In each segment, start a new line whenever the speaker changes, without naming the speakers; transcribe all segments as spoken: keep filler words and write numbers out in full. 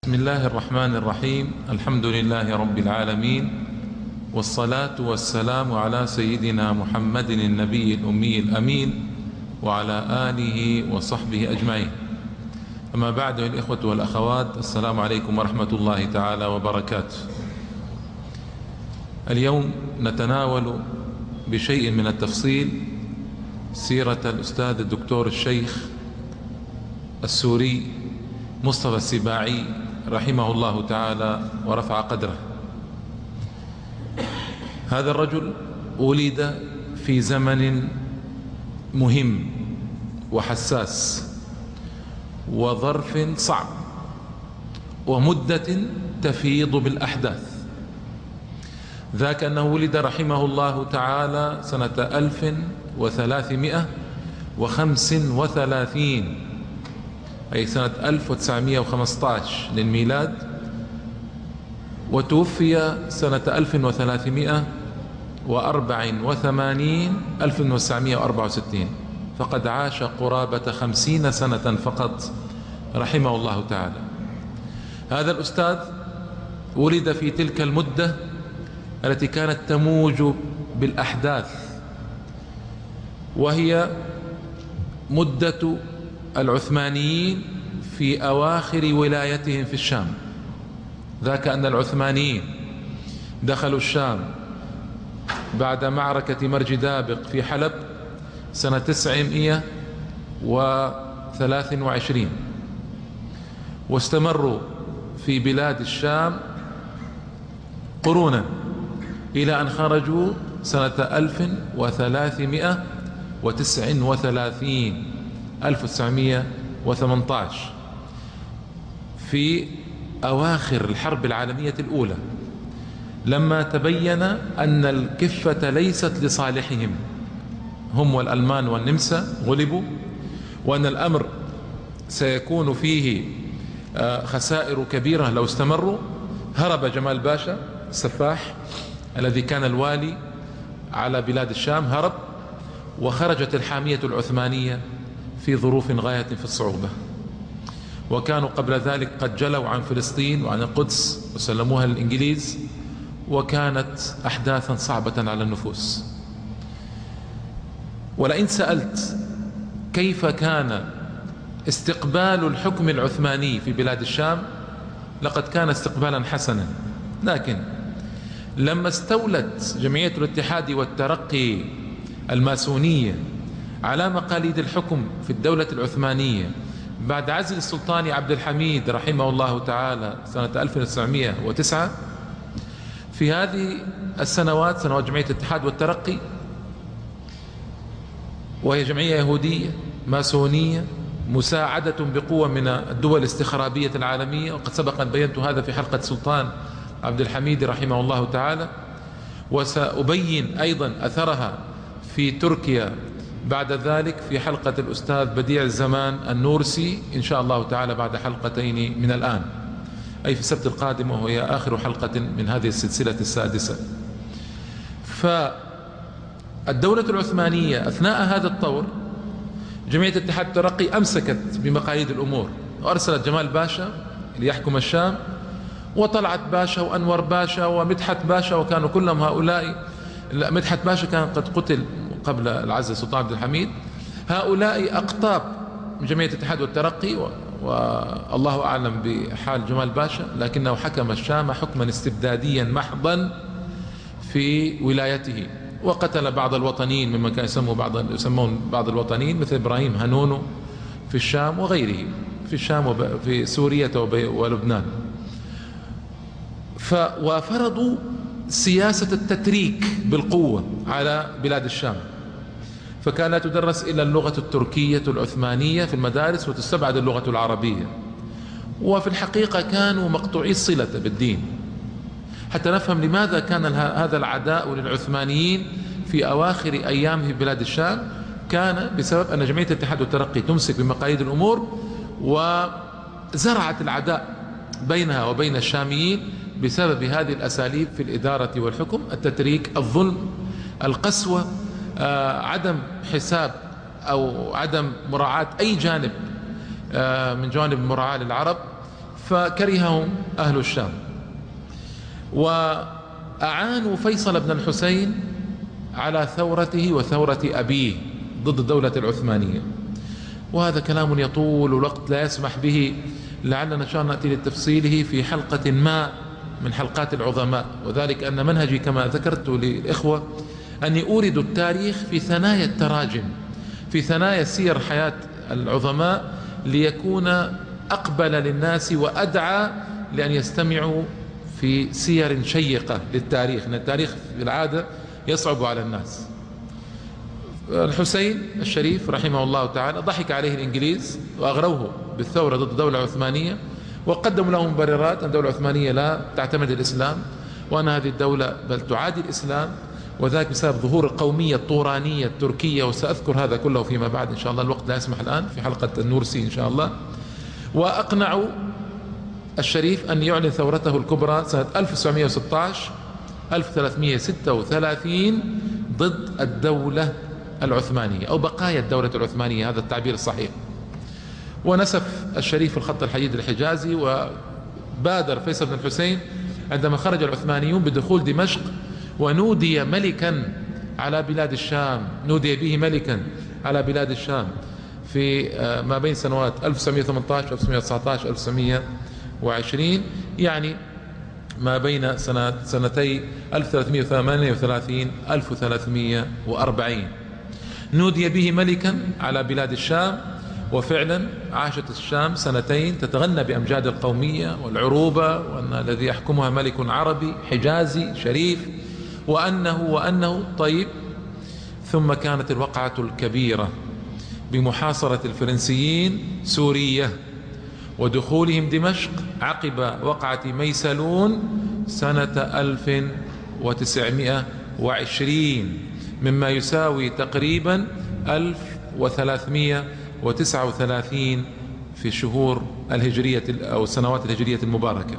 بسم الله الرحمن الرحيم. الحمد لله رب العالمين، والصلاة والسلام على سيدنا محمد النبي الأمي الأمين وعلى آله وصحبه أجمعين. أما بعد، الإخوة والأخوات، السلام عليكم ورحمة الله تعالى وبركاته. اليوم نتناول بشيء من التفصيل سيرة الأستاذ الدكتور الشيخ السوري مصطفى السباعي رحمه الله تعالى ورفع قدره. هذا الرجل ولد في زمن مهم وحساس وظرف صعب ومدة تفيض بالأحداث، ذاك أنه ولد رحمه الله تعالى سنة ألف وثلاثمائة وخمس وثلاثين، أي سنة ألف وتسعمائة وخمسة عشر للميلاد، وتوفي سنة ألف وثلاثمائة وأربعة وثمانين ألف وتسعمائة وأربعة وستين، فقد عاش قرابة خمسين سنة فقط رحمه الله تعالى. هذا الأستاذ ولد في تلك المدة التي كانت تموج بالأحداث، وهي مدة العثمانيين في أواخر ولايتهم في الشام. ذاك أن العثمانيين دخلوا الشام بعد معركة مرج دابق في حلب سنة تسعمائة وثلاث وعشرين، واستمروا في بلاد الشام قرونا إلى أن خرجوا سنة ألف وثلاثمائة وتسعة وثلاثين ألف وتسعمائة وثمانية عشر، في أواخر الحرب العالمية الأولى، لما تبين أن الكفة ليست لصالحهم، هم والألمان والنمسا غلبوا، وأن الأمر سيكون فيه خسائر كبيرة لو استمروا. هرب جمال باشا السفاح الذي كان الوالي على بلاد الشام، هرب، وخرجت الحامية العثمانية في ظروف غاية في الصعوبة، وكانوا قبل ذلك قد جلوا عن فلسطين وعن القدس وسلموها للإنجليز، وكانت أحداثا صعبة على النفوس. ولئن سألت كيف كان استقبال الحكم العثماني في بلاد الشام، لقد كان استقبالا حسنا، لكن لما استولت جمعية الاتحاد والترقي الماسونية على مقاليد الحكم في الدولة العثمانية بعد عزل السلطان عبد الحميد رحمه الله تعالى سنة ألف وتسعمائة وتسعة، في هذه السنوات، سنوات جمعية الاتحاد والترقي، وهي جمعية يهودية ماسونية مساعدة بقوة من الدول الاستخرابية العالمية، وقد سبق أن بينت هذا في حلقة سلطان عبد الحميد رحمه الله تعالى، وسأبين أيضا أثرها في تركيا بعد ذلك في حلقة الأستاذ بديع الزمان النورسي إن شاء الله تعالى بعد حلقتين من الآن، أي في السبت القادم، وهي آخر حلقة من هذه السلسلة السادسة. فالدولة العثمانية أثناء هذا الطور، جمعية الاتحاد الترقي أمسكت بمقاليد الأمور، وأرسلت جمال باشا ليحكم الشام، وطلعت باشا وأنور باشا ومدحت باشا، وكانوا كلهم هؤلاء، مدحت باشا كان قد قتل قبل العزل السلطان عبد الحميد. هؤلاء أقطاب من جمعية الاتحاد والترقي، والله أعلم بحال جمال باشا، لكنه حكم الشام حكما استبداديا محضا في ولايته، وقتل بعض الوطنيين ممن كان يسموا بعض يسمون بعض الوطنيين مثل إبراهيم هانونو في الشام وغيره في الشام وفي سوريا ولبنان. وفرضوا سياسة التتريك بالقوة على بلاد الشام، فكان لا تدرس إلا اللغة التركية العثمانية في المدارس، وتستبعد اللغة العربية، وفي الحقيقة كانوا مقطوعي الصلة بالدين. حتى نفهم لماذا كان هذا العداء للعثمانيين في أواخر أيامه في بلاد الشام، كان بسبب أن جمعية الاتحاد والترقي تمسك بمقاليد الأمور، وزرعت العداء بينها وبين الشاميين بسبب هذه الأساليب في الإدارة والحكم: التتريك، الظلم، القسوة، آه، عدم حساب أو عدم مراعاة أي جانب آه، من جوانب المراعاة للعرب. فكرههم أهل الشام، وأعانوا فيصل بن الحسين على ثورته وثورة أبيه ضد الدولة العثمانية. وهذا كلام يطول والوقت لا يسمح به، لعلنا إن شاء الله نأتي لتفصيله في حلقة ما من حلقات العظماء. وذلك أن منهجي كما ذكرت للإخوة أني أورد التاريخ في ثنايا التراجم، في ثنايا سير حياة العظماء، ليكون أقبل للناس وأدعى لأن يستمعوا في سير شيقة للتاريخ، لأن التاريخ بالعادة يصعب على الناس. الحسين الشريف رحمه الله تعالى ضحك عليه الإنجليز وأغروه بالثورة ضد الدولة العثمانية، وقدموا له مبررات أن الدولة العثمانية لا تعتمد الإسلام، وأن هذه الدولة بل تعادي الإسلام، وذلك بسبب ظهور القومية الطورانية التركية. وسأذكر هذا كله فيما بعد إن شاء الله، الوقت لا يسمح الآن، في حلقة النورسي إن شاء الله. وأقنعوا الشريف أن يعلن ثورته الكبرى سنة ألف وتسعمئة وستة عشر ألف وثلاثمئة وستة وثلاثين ضد الدولة العثمانية أو بقايا الدولة العثمانية، هذا التعبير الصحيح. ونسف الشريف الخط الحديد الحجازي، وبادر فيصل بن الحسين عندما خرج العثمانيون بدخول دمشق، ونودي ملكا على بلاد الشام، نودي به ملكا على بلاد الشام في ما بين سنوات ألف وتسعمئة وثمانية عشر ألف وتسعمئة وتسعة عشر ألف وتسعمئة وعشرين، يعني ما بين سنة سنتي ألف وثلاثمئة وثمانية وثلاثين ألف وثلاثمئة وأربعين. نودي به ملكا على بلاد الشام، وفعلا عاشت الشام سنتين تتغنى بأمجاد القومية والعروبة، وأن الذي يحكمها ملك عربي حجازي شريف، وأنه وأنه طيب. ثم كانت الوقعة الكبيرة بمحاصرة الفرنسيين سوريا ودخولهم دمشق عقب وقعة ميسلون سنة ألف وتسعمئة وعشرين، مما يساوي تقريبا ألف وثلاثمئة وتسعة وثلاثين في الشهور الهجرية أو السنوات الهجرية المباركة.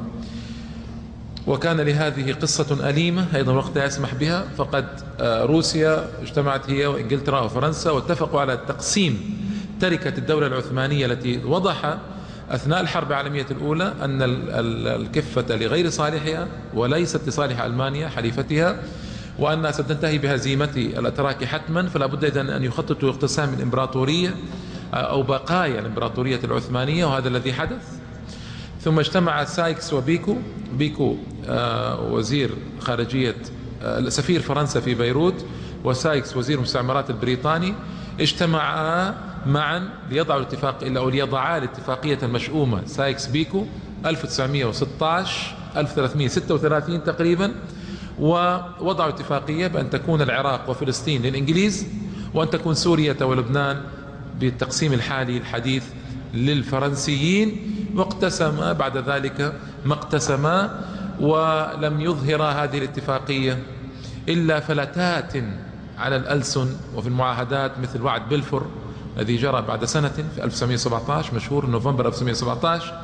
وكان لهذه قصة أليمة أيضا وقت لا يسمح بها، فقد روسيا اجتمعت هي وإنجلترا وفرنسا واتفقوا على تقسيم تركة الدولة العثمانية التي وضح أثناء الحرب العالمية الأولى أن الكفة لغير صالحها وليست لصالح ألمانيا حليفتها، وأنها ستنتهي بهزيمة الأتراك حتما، فلا بد إذن أن يخططوا اقتسام الإمبراطورية أو بقايا الإمبراطورية العثمانية، وهذا الذي حدث. ثم اجتمع سايكس وبيكو، بيكو وزير خارجية سفير فرنسا في بيروت، وسايكس وزير المستعمرات البريطاني، اجتمعا معا ليضعوا الاتفاق أو ليضعا الاتفاقية المشؤومة سايكس بيكو ألف وتسعمئة وستة عشر ألف وثلاثمئة وستة وثلاثين تقريبا، ووضعوا اتفاقية بأن تكون العراق وفلسطين للإنجليز، وأن تكون سوريا ولبنان بالتقسيم الحالي الحديث للفرنسيين. واقتسما بعد ذلك ما اقتسما، ولم يظهر هذه الاتفاقية إلا فلتات على الألسن وفي المعاهدات، مثل وعد بلفور الذي جرى بعد سنة في ألف وتسعمئة وسبعة عشر، مشهور نوفمبر ألف وتسعمئة وسبعة عشر.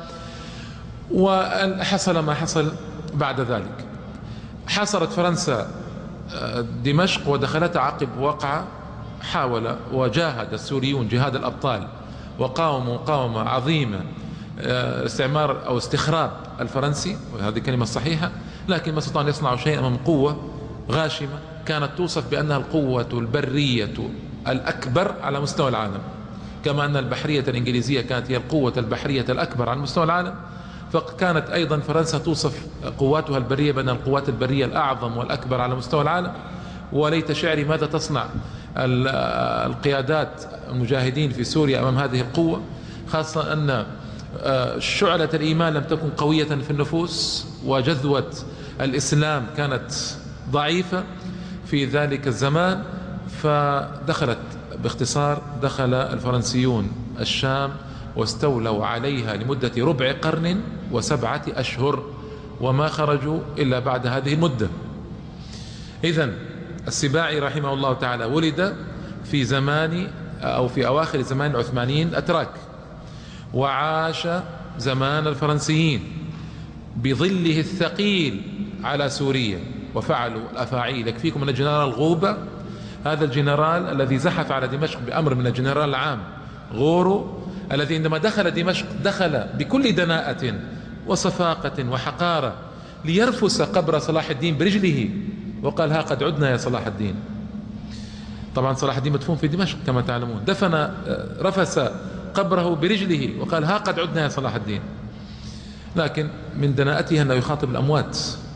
وحصل ما حصل بعد ذلك. حاصرت فرنسا دمشق ودخلتها عقب وقعة، حاول وجاهد السوريون جهاد الأبطال وقاوموا مقاومة عظيمة استعمار أو استخراب الفرنسي، وهذه كلمة صحيحة، لكن ما استطاعوا أن يصنعوا شيئا أمام قوة غاشمة كانت توصف بأنها القوة البرية الأكبر على مستوى العالم، كما أن البحرية الإنجليزية كانت هي القوة البحرية الأكبر على مستوى العالم، فكانت أيضا فرنسا توصف قواتها البرية بأنها القوات البرية الأعظم والأكبر على مستوى العالم. وليت شعري ماذا تصنع القيادات المجاهدين في سوريا أمام هذه القوة، خاصة أن شعلة الإيمان لم تكن قوية في النفوس، وجذوة الإسلام كانت ضعيفة في ذلك الزمان. فدخلت باختصار دخل الفرنسيون الشام واستولوا عليها لمدة ربع قرن وسبعة أشهر، وما خرجوا إلا بعد هذه المدة. إذن السباعي رحمه الله تعالى ولد في زمان أو في أواخر زمان العثمانيين الأتراك، وعاش زمان الفرنسيين بظله الثقيل على سوريا، وفعلوا الأفاعيل. يكفيكم أن الجنرال غوبة، هذا الجنرال الذي زحف على دمشق بأمر من الجنرال العام غورو، الذي عندما دخل دمشق دخل بكل دناءة وصفاقة وحقارة ليرفس قبر صلاح الدين برجله، وقال ها قد عدنا يا صلاح الدين. طبعا صلاح الدين مدفون في دمشق كما تعلمون، دفن رفس قبره برجله وقال ها قد عدنا يا صلاح الدين. لكن من دناءته أنه يخاطب الأموات.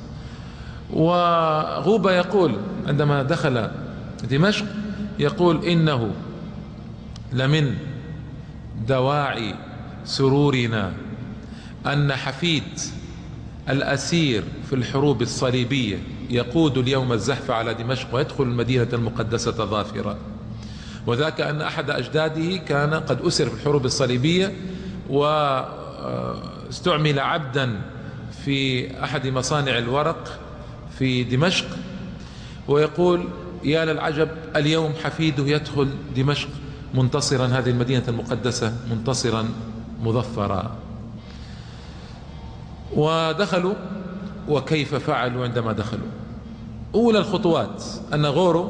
وغوبة يقول عندما دخل دمشق، يقول إنه لمن دواعي سرورنا أن حفيد الأسير في الحروب الصليبية يقود اليوم الزحف على دمشق ويدخل المدينة المقدسة ظافرا، وذاك أن أحد أجداده كان قد أسر في الحروب الصليبية واستعمل عبدا في أحد مصانع الورق في دمشق، ويقول يا للعجب اليوم حفيده يدخل دمشق منتصرا، هذه المدينة المقدسة منتصرا مظفرا. ودخلوا، وكيف فعلوا عندما دخلوا؟ أولى الخطوات أن غورو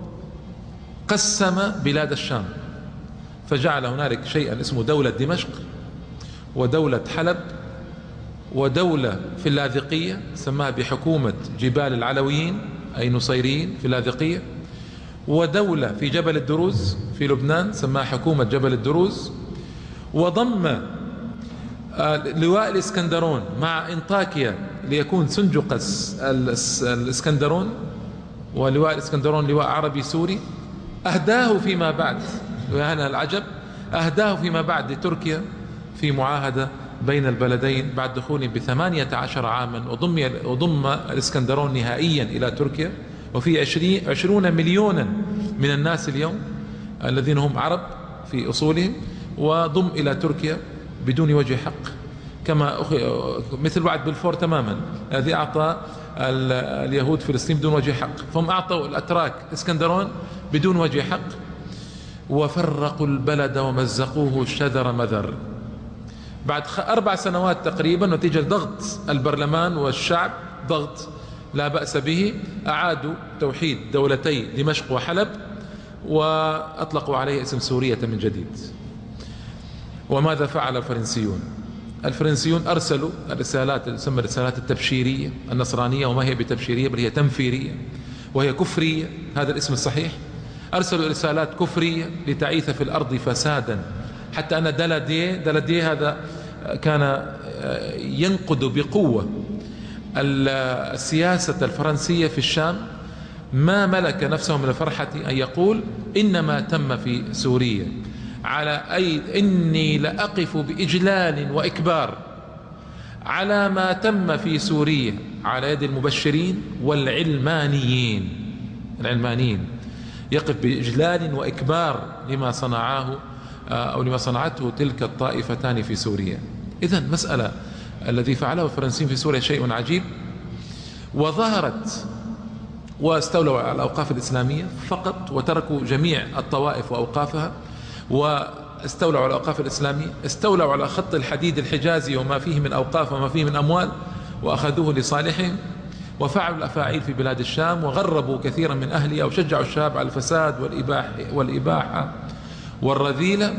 قسم بلاد الشام، فجعل هنالك شيئا اسمه دولة دمشق، ودولة حلب، ودولة في اللاذقية سماها بحكومة جبال العلويين أي نصيريين في اللاذقية، ودولة في جبل الدروز في لبنان سماها حكومة جبل الدروز، وضم لواء الإسكندرون مع انطاكيا ليكون سنجقس الإسكندرون، ولواء الإسكندرون لواء عربي سوري، أهداه فيما بعد، وهنا العجب، أهداه فيما بعد لتركيا في معاهدة بين البلدين بعد دخول بثمانية عشر عاما، وضم, وضم الإسكندرون نهائيا إلى تركيا، وفي عشرين عشرون مليونا من الناس اليوم الذين هم عرب في أصولهم، وضم إلى تركيا بدون وجه حق، كما مثل وعد بلفور تماما الذي أعطى اليهود فلسطين بدون وجه حق، فهم أعطوا الأتراك اسكندرون بدون وجه حق، وفرقوا البلد ومزقوه شذر مذر. بعد أربع سنوات تقريبا نتيجة ضغط البرلمان والشعب، ضغط لا بأس به، أعادوا توحيد دولتي دمشق وحلب وأطلقوا عليه اسم سورية من جديد. وماذا فعل الفرنسيون؟ الفرنسيون أرسلوا الرسالات تسمى الرسالات التبشيرية النصرانية، وما هي بتبشيرية بل هي تنفيرية وهي كفرية، هذا الاسم الصحيح. أرسلوا رسالات كفرية لتعيث في الأرض فسادا، حتى أن دلاديه دلاديه هذا كان ينقد بقوة السياسة الفرنسية في الشام، ما ملك نفسه من الفرحة أن يقول إنما تم في سوريا على أي إني لأقف بإجلال وإكبار على ما تم في سوريا على يد المبشرين والعلمانيين. العلمانيين يقف بإجلال وإكبار لما صنعاه أو لما صنعته تلك الطائفتان في سوريا. إذن مسألة الذي فعله الفرنسيين في سوريا شيء عجيب. وظهرت واستولوا على الأوقاف الإسلامية فقط، وتركوا جميع الطوائف وأوقافها، واستولوا على الأوقاف الإسلامية، استولوا على خط الحديد الحجازي وما فيه من أوقاف وما فيه من أموال، وأخذوه لصالحهم، وفعلوا الأفاعيل في بلاد الشام، وغربوا كثيرا من أهلها، وشجعوا الشباب على الفساد والإباحة, والإباحة والرذيلة.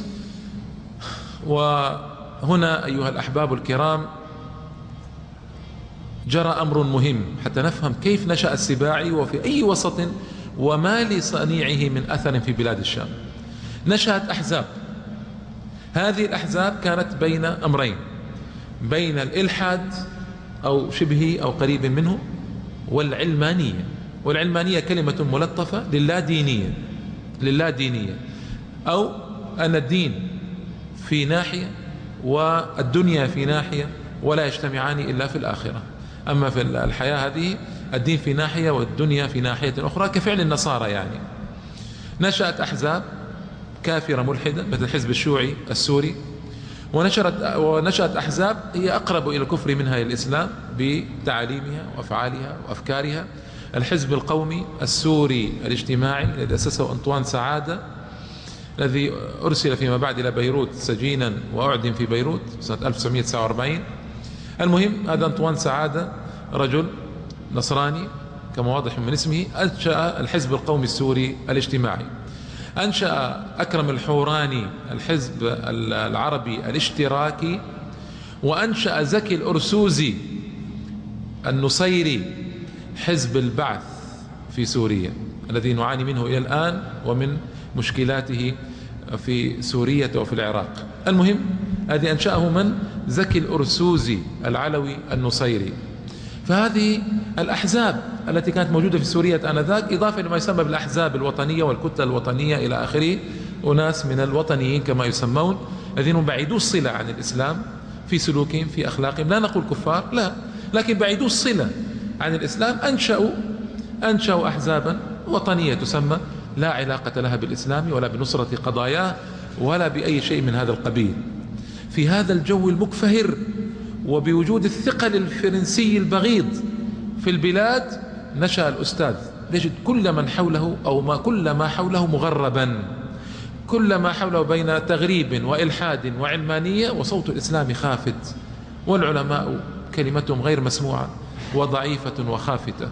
وهنا أيها الأحباب الكرام جرى أمر مهم حتى نفهم كيف نشأ السباعي وفي أي وسط وما لصنيعه من أثر في بلاد الشام. نشأت أحزاب، هذه الأحزاب كانت بين أمرين، بين الإلحاد أو شبه أو قريب منه والعلمانية. والعلمانية كلمة ملطفة للا دينية، للا دينية، أو أن الدين في ناحية والدنيا في ناحية ولا يجتمعان إلا في الآخرة. أما في الحياة هذه الدين في ناحية والدنيا في ناحية أخرى، كفعل النصارى يعني. نشأت أحزاب كافرة ملحدة مثل الحزب الشيوعي السوري، ونشرت ونشأت أحزاب هي أقرب إلى الكفر منها إلى الإسلام بتعاليمها وأفعالها وأفكارها. الحزب القومي السوري الاجتماعي الذي أسسه أنطوان سعادة، الذي أرسل فيما بعد إلى بيروت سجينا وأعدم في بيروت سنة ألف وتسعمئة وتسعة وأربعين. المهم هذا أنطوان سعادة رجل نصراني كما واضح من اسمه، أنشأ الحزب القومي السوري الاجتماعي. أنشأ أكرم الحوراني الحزب العربي الاشتراكي، وأنشأ زكي الأرسوزي النصيري حزب البعث في سوريا الذي نعاني منه إلى الآن ومن مشكلاته في سوريا وفي العراق. المهم هذه أنشأه من؟ زكي الأرسوزي العلوي النصيري. فهذه الأحزاب التي كانت موجودة في سوريا آنذاك، إضافة لما يسمى بالأحزاب الوطنية والكتلة الوطنية إلى آخره، أناس من الوطنيين كما يسمون الذين بعيدوا الصلة عن الإسلام في سلوكهم في أخلاقهم، لا نقول كفار لا، لكن بعيدوا الصلة عن الإسلام، أنشأوا أنشأوا أحزابا وطنية تسمى لا علاقة لها بالإسلام ولا بنصرة قضاياه ولا بأي شيء من هذا القبيل. في هذا الجو المكفهر وبوجود الثقل الفرنسي البغيض في البلاد نشأ الأستاذ يجد كل من حوله أو ما كل ما حوله مغربا، كل ما حوله بين تغريب وإلحاد وعلمانية، وصوت الإسلام خافت، والعلماء كلمتهم غير مسموعة وضعيفة وخافتة،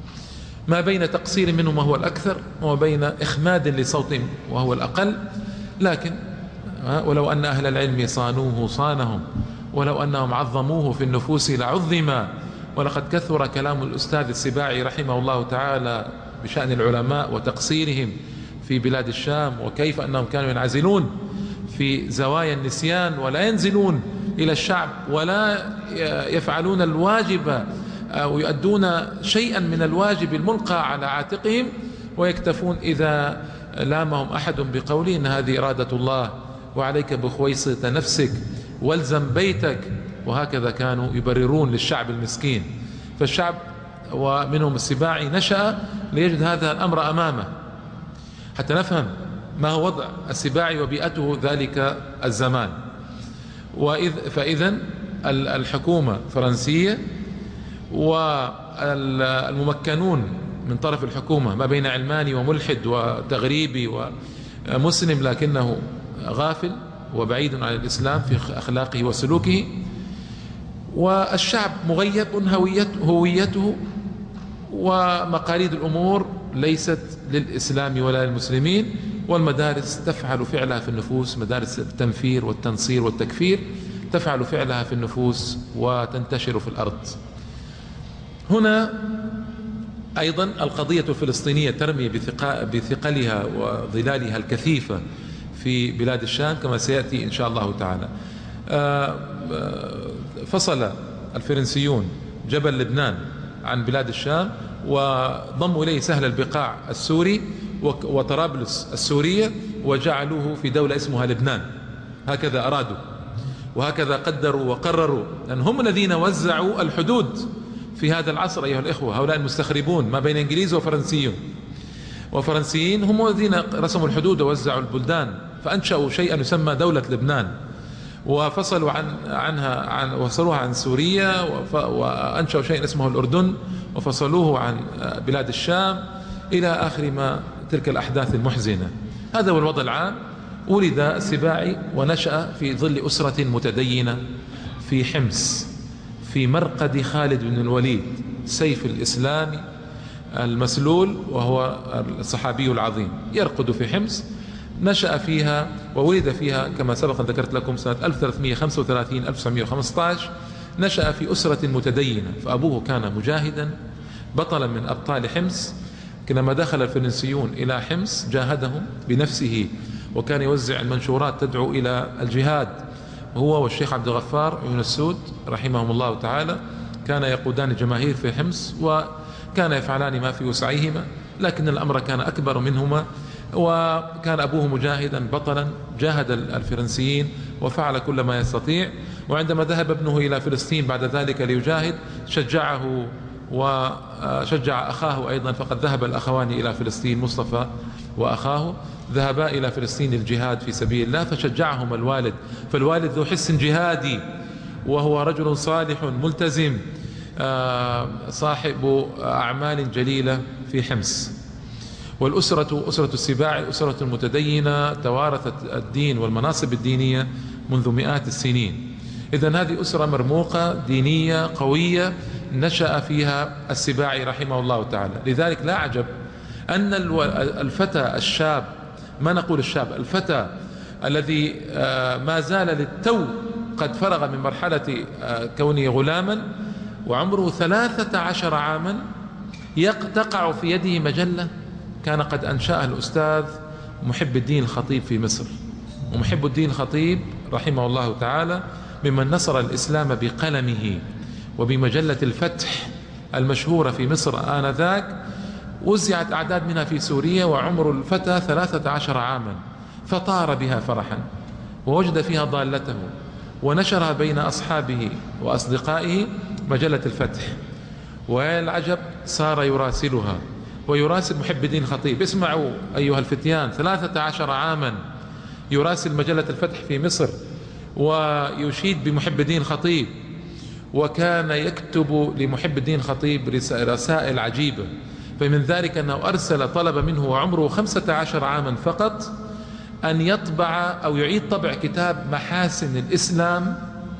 ما بين تقصير منهم وهو الأكثر وما بين إخماد لصوتهم وهو الأقل. لكن ولو أن أهل العلم صانوه صانهم، ولو أنهم عظموه في النفوس لعظما. ولقد كثر كلام الأستاذ السباعي رحمه الله تعالى بشأن العلماء وتقصيرهم في بلاد الشام، وكيف أنهم كانوا ينعزلون في زوايا النسيان ولا ينزلون إلى الشعب ولا يفعلون الواجب أو يؤدون شيئا من الواجب الملقى على عاتقهم، ويكتفون إذا لامهم أحد بقوله إن هذه إرادة الله وعليك بخويصة نفسك والزم بيتك، وهكذا كانوا يبررون للشعب المسكين. فالشعب ومنهم السباعي نشأ ليجد هذا الأمر أمامه حتى نفهم ما هو وضع السباعي وبيئته ذلك الزمان. وإذ فإذا الحكومة فرنسية والممكنون من طرف الحكومة ما بين علماني وملحد وتغريبي ومسلم لكنه غافل وبعيد عن الإسلام في أخلاقه وسلوكه، والشعب مغيب هويته ومقاليد الأمور ليست للإسلام ولا للمسلمين، والمدارس تفعل فعلها في النفوس، مدارس التنفير والتنصير والتكفير تفعل فعلها في النفوس وتنتشر في الأرض. هنا أيضا القضية الفلسطينية ترمي بثقلها وظلالها الكثيفة في بلاد الشام كما سيأتي إن شاء الله تعالى. فصل الفرنسيون جبل لبنان عن بلاد الشام وضموا إليه سهل البقاع السوري وطرابلس السورية وجعلوه في دولة اسمها لبنان، هكذا أرادوا وهكذا قدروا وقرروا، لأن هم الذين وزعوا الحدود في هذا العصر أيها الإخوة. هؤلاء المستخربون ما بين إنجليز وفرنسيون وفرنسيين هم الذين رسموا الحدود ووزعوا البلدان، فأنشأوا شيئا يسمى دولة لبنان وفصلوا عن عنها عن وصلوها عن سوريا، وأنشأوا شيء اسمه الأردن وفصلوه عن بلاد الشام إلى آخر ما تلك الأحداث المحزنة. هذا هو الوضع العام. ولد السباعي ونشأ في ظل أسرة متدينة في حمص في مرقد خالد بن الوليد سيف الإسلام المسلول، وهو الصحابي العظيم يرقد في حمص. نشأ فيها وولد فيها كما سبق أن ذكرت لكم سنة ألف وثلاثمئة وخمسة وثلاثين ألف وتسعمئة وخمسة عشر. نشأ في أسرة متدينة، فأبوه كان مجاهدا بطلا من أبطال حمص. لما دخل الفرنسيون إلى حمص جاهدهم بنفسه، وكان يوزع المنشورات تدعو إلى الجهاد، هو والشيخ عبد الغفار بن السود رحمهم الله تعالى. كان يقودان الجماهير في حمص وكان يفعلان ما في وسعيهما، لكن الأمر كان أكبر منهما، وكان أبوه مجاهدا بطلا جاهد الفرنسيين وفعل كل ما يستطيع. وعندما ذهب ابنه إلى فلسطين بعد ذلك ليجاهد شجعه وشجع أخاه أيضا، فقد ذهب الأخوان إلى فلسطين مصطفى وأخاه ذهبا إلى فلسطين للجهاد في سبيل الله، فشجعهم الوالد. فالوالد ذو حس جهادي وهو رجل صالح ملتزم صاحب أعمال جليلة في حمص. والأسرة أسرة السباعي أسرة متدينة توارثت الدين والمناصب الدينية منذ مئات السنين. إذن هذه أسرة مرموقة دينية قوية نشأ فيها السباعي رحمه الله تعالى. لذلك لا عجب أن الفتى الشاب، ما نقول الشاب، الفتى الذي ما زال للتو قد فرغ من مرحلة كونه غلاما وعمره ثلاثة عشر عاما تقع في يده مجلة كان قد أنشأها الأستاذ محب الدين الخطيب في مصر. ومحب الدين الخطيب رحمه الله تعالى ممن نصر الإسلام بقلمه، وبمجلة الفتح المشهورة في مصر آنذاك وزعت أعداد منها في سوريا، وعمر الفتى ثلاثة عشر عاما، فطار بها فرحا ووجد فيها ضالته ونشرها بين أصحابه وأصدقائه مجلة الفتح. والعجب صار يراسلها ويراسل محب الدين الخطيب. اسمعوا أيها الفتيان، ثلاثة عشر عاما يراسل مجلة الفتح في مصر ويشيد بمحب الدين الخطيب، وكان يكتب لمحب الدين الخطيب رسائل عجيبة. فمن ذلك أنه أرسل طلب منه وعمره خمسة عشر عاما فقط أن يطبع أو يعيد طبع كتاب محاسن الإسلام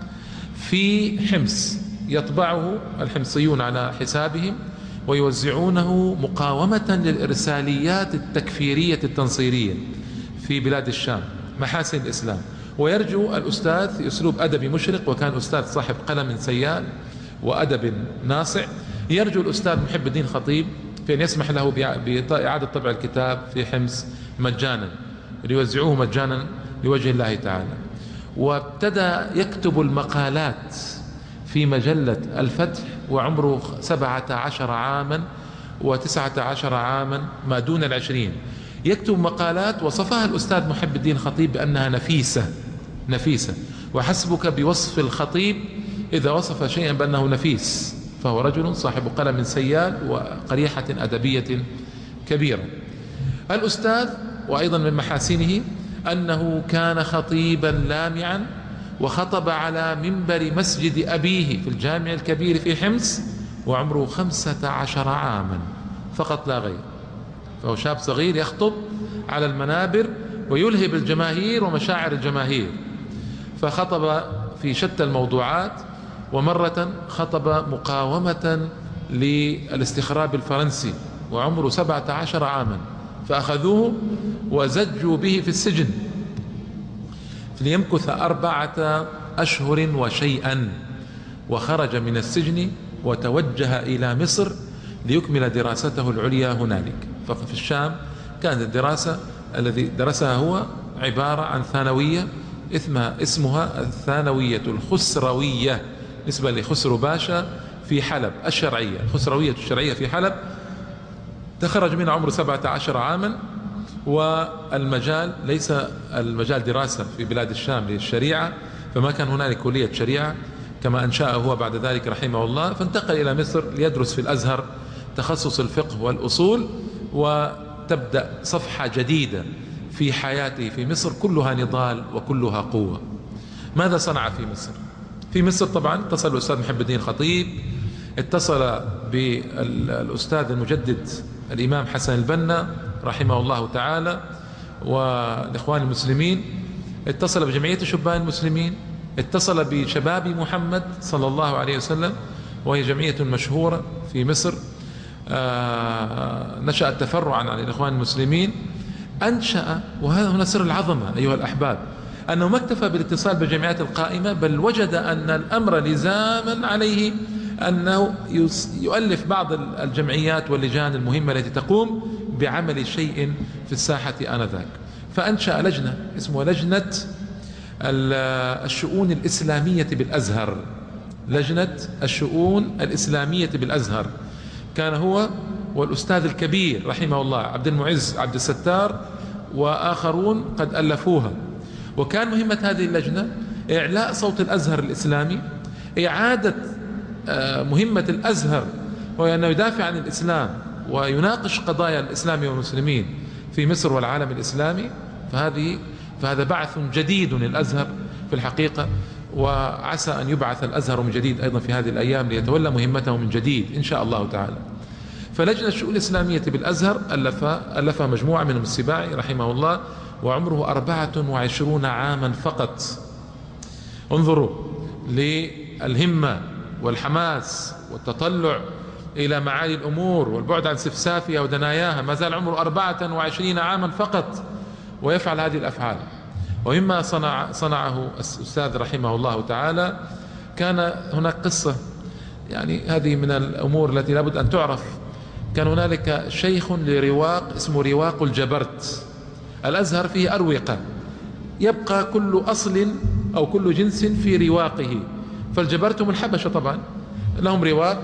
في حمص، يطبعه الحمصيون على حسابهم ويوزعونه مقاومة للإرساليات التكفيرية التنصيرية في بلاد الشام، محاسن الإسلام. ويرجو الأستاذ في أسلوب أدبي مشرق، وكان أستاذ صاحب قلم سيال وأدب ناصع، يرجو الأستاذ محب الدين الخطيب في أن يسمح له بإعادة طبع الكتاب في حمص مجانا، ليوزعوه مجانا لوجه الله تعالى. وابتدى يكتب المقالات في مجلة الفتح وعمره سبعة عشر عاما وتسعة عشر عاما، ما دون العشرين، يكتب مقالات وصفها الأستاذ محب الدين الخطيب بأنها نفيسة نفيسة. وحسبك بوصف الخطيب إذا وصف شيئا بأنه نفيس، فهو رجل صاحب قلم سيال وقريحة أدبية كبيرة. الأستاذ وأيضا من محاسنه أنه كان خطيبا لامعا، وخطب على منبر مسجد أبيه في الجامع الكبير في حمص وعمره خمسة عشر عاما فقط لا غير. فهو شاب صغير يخطب على المنابر ويلهب الجماهير ومشاعر الجماهير. فخطب في شتى الموضوعات، ومرة خطب مقاومة للاستخراب الفرنسي وعمره سبعة عشر عاما، فأخذوه وزجوا به في السجن ليمكث أربعة أشهر وشيئا، وخرج من السجن وتوجه إلى مصر ليكمل دراسته العليا هنالك. ففي الشام كانت الدراسة الذي درسها هو عبارة عن ثانوية اسمها, اسمها الثانوية الخسروية نسبة لخسرو باشا في حلب الشرعية، الخسروية الشرعية في حلب. تخرج من عمر سبعة عشر عاما، والمجال ليس المجال دراسة في بلاد الشام للشريعة، فما كان هنالك كلية شريعة كما أنشأه هو بعد ذلك رحمه الله، فانتقل إلى مصر ليدرس في الأزهر تخصص الفقه والأصول، وتبدأ صفحة جديدة في حياته في مصر كلها نضال وكلها قوة. ماذا صنع في مصر؟ في مصر طبعا اتصل الأستاذ محب الدين الخطيب، اتصل بالأستاذ المجدد الإمام حسن البنا رحمه الله تعالى والإخوان المسلمين، اتصل بجمعية شبان المسلمين، اتصل بشباب محمد صلى الله عليه وسلم وهي جمعية مشهورة في مصر آه نشأت تفرعا عن الإخوان المسلمين. أنشأ، وهذا هنا سر العظمة أيها الأحباب، أنه ما اكتفى بالاتصال بالجمعيات القائمة، بل وجد أن الأمر لزاما عليه أنه يؤلف بعض الجمعيات واللجان المهمة التي تقوم بعمل شيء في الساحة آنذاك. فأنشأ لجنة اسمها لجنة الشؤون الإسلامية بالأزهر، لجنة الشؤون الإسلامية بالأزهر. كان هو والأستاذ الكبير رحمه الله عبد المعز عبد الستار وآخرون قد ألفوها. وكان مهمة هذه اللجنة إعلاء صوت الأزهر الإسلامي، إعادة مهمة الأزهر وهي أنه يدافع عن الإسلام ويناقش قضايا الإسلام والمسلمين في مصر والعالم الإسلامي. فهذه فهذا بعث جديد للأزهر في الحقيقة، وعسى أن يبعث الأزهر من جديد أيضا في هذه الأيام ليتولى مهمته من جديد إن شاء الله تعالى. فلجنة الشؤون الإسلامية بالأزهر ألفها ألفها مجموعة منهم السباعي رحمه الله وعمره أربعة وعشرون عاما فقط. انظروا للهمة والحماس والتطلع إلى معالي الأمور والبعد عن سفسافها ودناياها، ما زال عمره أربعة وعشرين عاما فقط ويفعل هذه الأفعال. ومما صنع صنعه الأستاذ رحمه الله تعالى، كان هناك قصة، يعني هذه من الأمور التي لابد أن تعرف. كان هنالك شيخ لرواق اسمه رواق الجبرت. الأزهر فيه أروقة، يبقى كل أصل أو كل جنس في رواقه. فالجبرت هم الحبشة طبعا لهم رواق،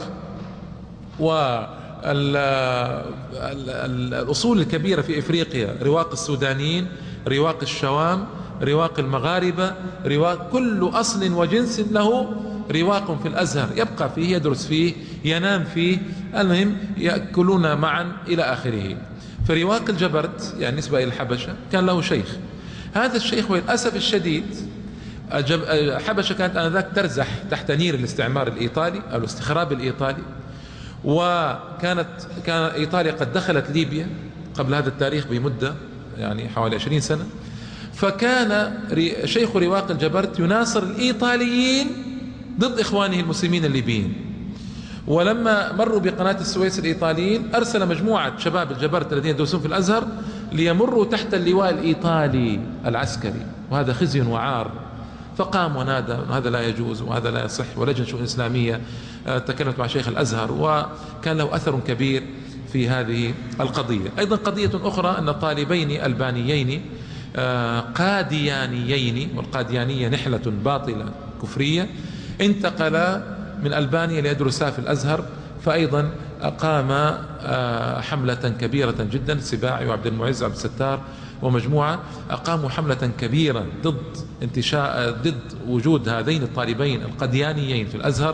والأصول الكبيرة في إفريقيا رواق السودانيين، رواق الشوام، رواق المغاربة، رواق كل أصل وجنس له رواق في الأزهر يبقى فيه، يدرس فيه، ينام فيه، المهم يأكلون معا إلى آخره. فرواق الجبرت يعني نسبة إلى الحبشة كان له شيخ. هذا الشيخ وللأسف الشديد الحبشة كانت آنذاك ترزح تحت نير الاستعمار الإيطالي أو الاستخراب الإيطالي، وكانت كان إيطاليا قد دخلت ليبيا قبل هذا التاريخ بمدة يعني حوالي عشرين سنة. فكان شيخ رواق الجبرت يناصر الإيطاليين ضد إخوانه المسلمين الليبيين. ولما مروا بقناة السويس الإيطاليين أرسل مجموعة شباب الجبرت الذين يدرسون في الأزهر ليمروا تحت اللواء الإيطالي العسكري، وهذا خزي وعار. فقام ونادى هذا لا يجوز وهذا لا يصح، ولجنة شؤون إسلامية تكلمت مع شيخ الأزهر، وكان له أثر كبير في هذه القضية. أيضا قضية أخرى أن طالبين ألبانيين قاديانيين، والقاديانية نحلة باطلة كفرية، انتقلا من ألبانيا ليدرسا في الأزهر، فأيضا أقام حملة كبيرة جدا، السباعي وعبد المعز وعبد الستار ومجموعة أقاموا حملة كبيرة ضد انتشاء ضد وجود هذين الطالبين القاديانيين في الأزهر.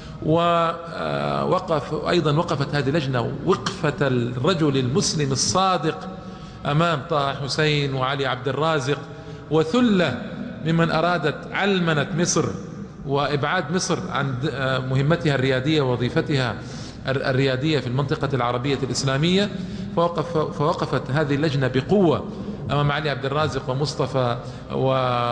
ووقف أيضا وقفت هذه اللجنة وقفة الرجل المسلم الصادق أمام طه حسين وعلي عبد الرازق وثلة ممن أرادت علمنة مصر وإبعاد مصر عن مهمتها الريادية ووظيفتها الريادية في المنطقة العربية الإسلامية. فوقف فوقفت هذه اللجنة بقوة أمام علي عبد الرازق ومصطفى و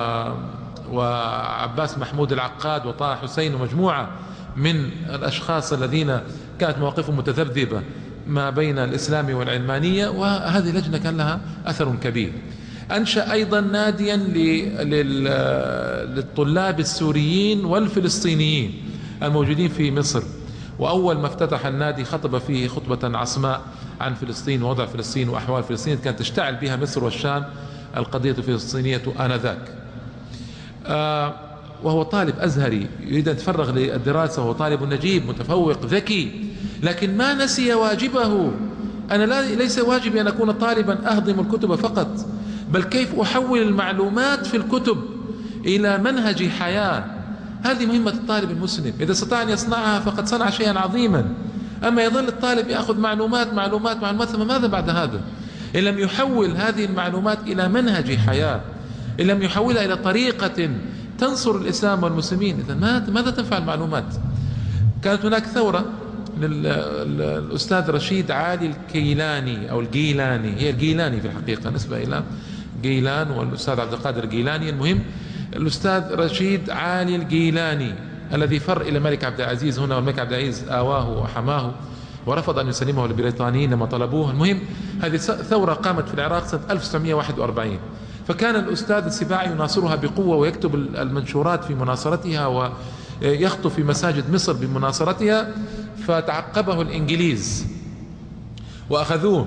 وعباس محمود العقاد وطه حسين ومجموعة من الأشخاص الذين كانت مواقفهم متذبذبة ما بين الإسلام والعلمانية، وهذه اللجنة كان لها أثر كبير. أنشأ أيضا ناديا للطلاب السوريين والفلسطينيين الموجودين في مصر، وأول ما افتتح النادي خطب فيه خطبة عصماء عن فلسطين ووضع فلسطين وأحوال فلسطين كانت تشتعل بها مصر والشام القضية الفلسطينية آنذاك. آه وهو طالب أزهري يريد أن يتفرغ للدراسة، وهو طالب نجيب متفوق ذكي، لكن ما نسي واجبه. أنا لا ليس واجبي أن أكون طالبا أهضم الكتب فقط، بل كيف أحول المعلومات في الكتب إلى منهج حياة. هذه مهمة الطالب المسلم، إذا استطاع أن يصنعها فقد صنع شيئا عظيما. أما يظل الطالب يأخذ معلومات معلومات معلومات ثم ماذا بعد هذا؟ إن لم يحول هذه المعلومات إلى منهج حياة، إن لم يحولها إلى طريقة تنصر الإسلام والمسلمين، إذا ماذا تنفع المعلومات؟ كانت هناك ثورة للأستاذ رشيد علي الكيلاني أو الجيلاني، هي الجيلاني في الحقيقة نسبة إلى جيلان والأستاذ عبد القادر الجيلاني. المهم الأستاذ رشيد علي الجيلاني الذي فر إلى الملك عبد العزيز هنا، والملك عبد العزيز آواه وحماه ورفض أن يسلمه للبريطانيين لما طلبوه. المهم هذه ثورة قامت في العراق سنة ألف وتسعمئة وواحد وأربعين، فكان الأستاذ السباعي يناصرها بقوة ويكتب المنشورات في مناصرتها ويخطب في مساجد مصر بمناصرتها. فتعقبه الإنجليز وأخذوه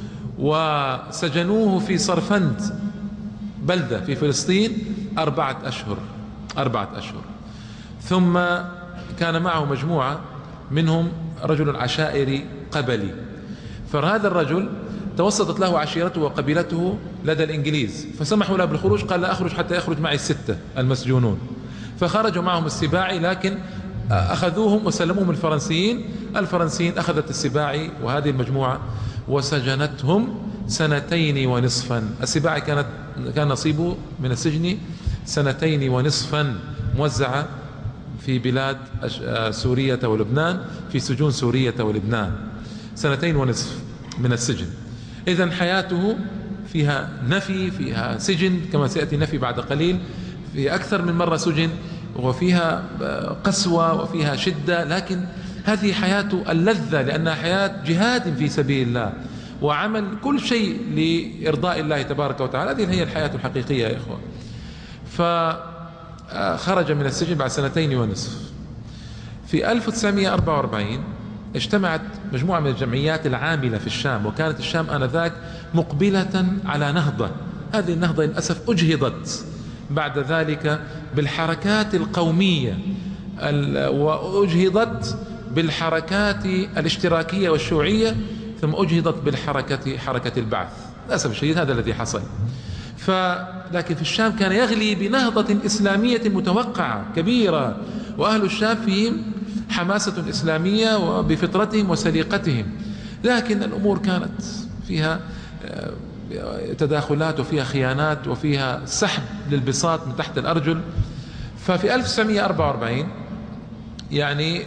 وسجنوه في صرفند بلدة في فلسطين أربعة أشهر أربعة أشهر ثم كان معه مجموعة منهم رجل عشائري قبلي. فهذا الرجل توسطت له عشيرته وقبيلته لدى الإنجليز، فسمحوا له بالخروج، قال لا أخرج حتى يخرج معي الستة المسجونون. فخرجوا معهم السباعي، لكن أخذوهم وسلموهم الفرنسيين. الفرنسيين أخذت السباعي وهذه المجموعة وسجنتهم سنتين ونصفا. السباعي كانت كان نصيبه من السجن سنتين ونصفا موزعة في بلاد سورية ولبنان، في سجون سورية ولبنان، سنتين ونصف من السجن. إذن حياته فيها نفي، فيها سجن، كما سيأتي نفي بعد قليل، في أكثر من مرة سجن، وفيها قسوة وفيها شدة، لكن هذه حياة اللذة لأنها حياة جهاد في سبيل الله وعمل كل شيء لإرضاء الله تبارك وتعالى. هذه هي الحياة الحقيقية يا إخوة. فخرج من السجن بعد سنتين ونصف. في ألف وتسعمئة وأربعة وأربعين اجتمعت مجموعة من الجمعيات العاملة في الشام، وكانت الشام آنذاك مقبلة على نهضة. هذه النهضة للأسف أجهضت بعد ذلك بالحركات القومية، وأجهضت بالحركات الاشتراكية والشيوعية، ثم أجهضت بالحركة حركة البعث. للأسف الشديد هذا الذي حصل. فلكن في الشام كان يغلي بنهضة إسلامية متوقعة كبيرة، وأهل الشام فيهم حماسة إسلامية وبفطرتهم وسليقتهم، لكن الأمور كانت فيها تداخلات وفيها خيانات وفيها سحب للبساط من تحت الأرجل. ففي ألف وتسعمئة وأربعة وأربعين يعني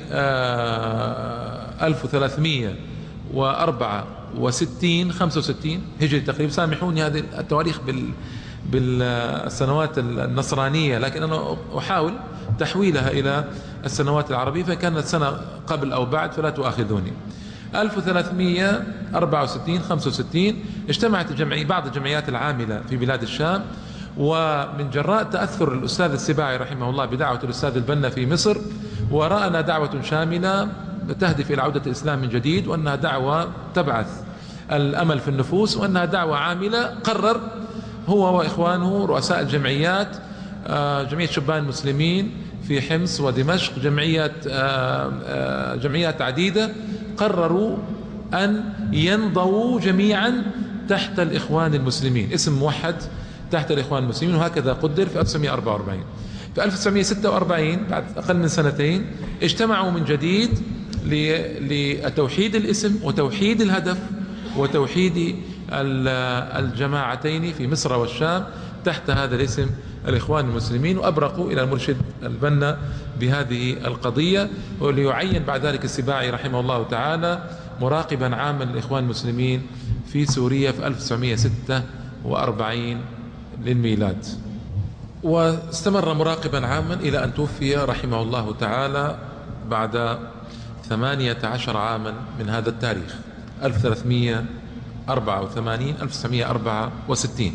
ألف وثلاثمئة وأربعة وستين خمسة وستين هجري تقريبا، سامحوني هذه التواريخ بال بالسنوات النصرانية، لكن أنا أحاول تحويلها إلى السنوات العربية، فكانت سنة قبل أو بعد فلا تؤاخذوني. ألف وثلاثمئة وأربعة وستين خمسة وستين اجتمعت الجمعية بعض الجمعيات العاملة في بلاد الشام، ومن جراء تأثر الأستاذ السباعي رحمه الله بدعوة الأستاذ البنا في مصر، ورأنا دعوة شاملة تهدف إلى عودة الإسلام من جديد، وأنها دعوة تبعث الأمل في النفوس، وأنها دعوة عاملة. قرر هو وإخوانه رؤساء الجمعيات، جمعية شبان المسلمين في حمص ودمشق، جمعية جمعيات عديدة، قرروا أن ينضووا جميعا تحت الإخوان المسلمين، اسم موحد تحت الإخوان المسلمين، وهكذا قدر في ألف وتسعمئة وأربعة وأربعين. في ألف وتسعمئة وستة وأربعين بعد أقل من سنتين اجتمعوا من جديد لتوحيد الاسم وتوحيد الهدف وتوحيد الجماعتين في مصر والشام تحت هذا الاسم الإخوان المسلمين، وأبرقوا إلى المرشد البنا بهذه القضية، وليعين بعد ذلك السباعي رحمه الله تعالى مراقبا عاما للإخوان المسلمين في سوريا في ألف وتسعمئة وستة وأربعين للميلاد، واستمر مراقبا عاما إلى أن توفي رحمه الله تعالى بعد ثمانية عشر عاما من هذا التاريخ، ألف وثلاثمئة وأربعة وثمانين ألف وتسعمئة وأربعة وستين.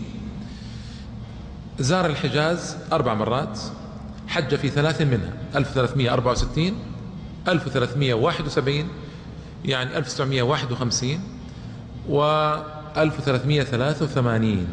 زار الحجاز أربع مرات، حج في ثلاث منها، ألف وثلاثمئة وأربعة وستين، ألف وثلاثمئة وواحد وسبعين يعني ألف وتسعمئة وواحد وخمسين، وألف وثلاثمئة وثلاثة وثمانين،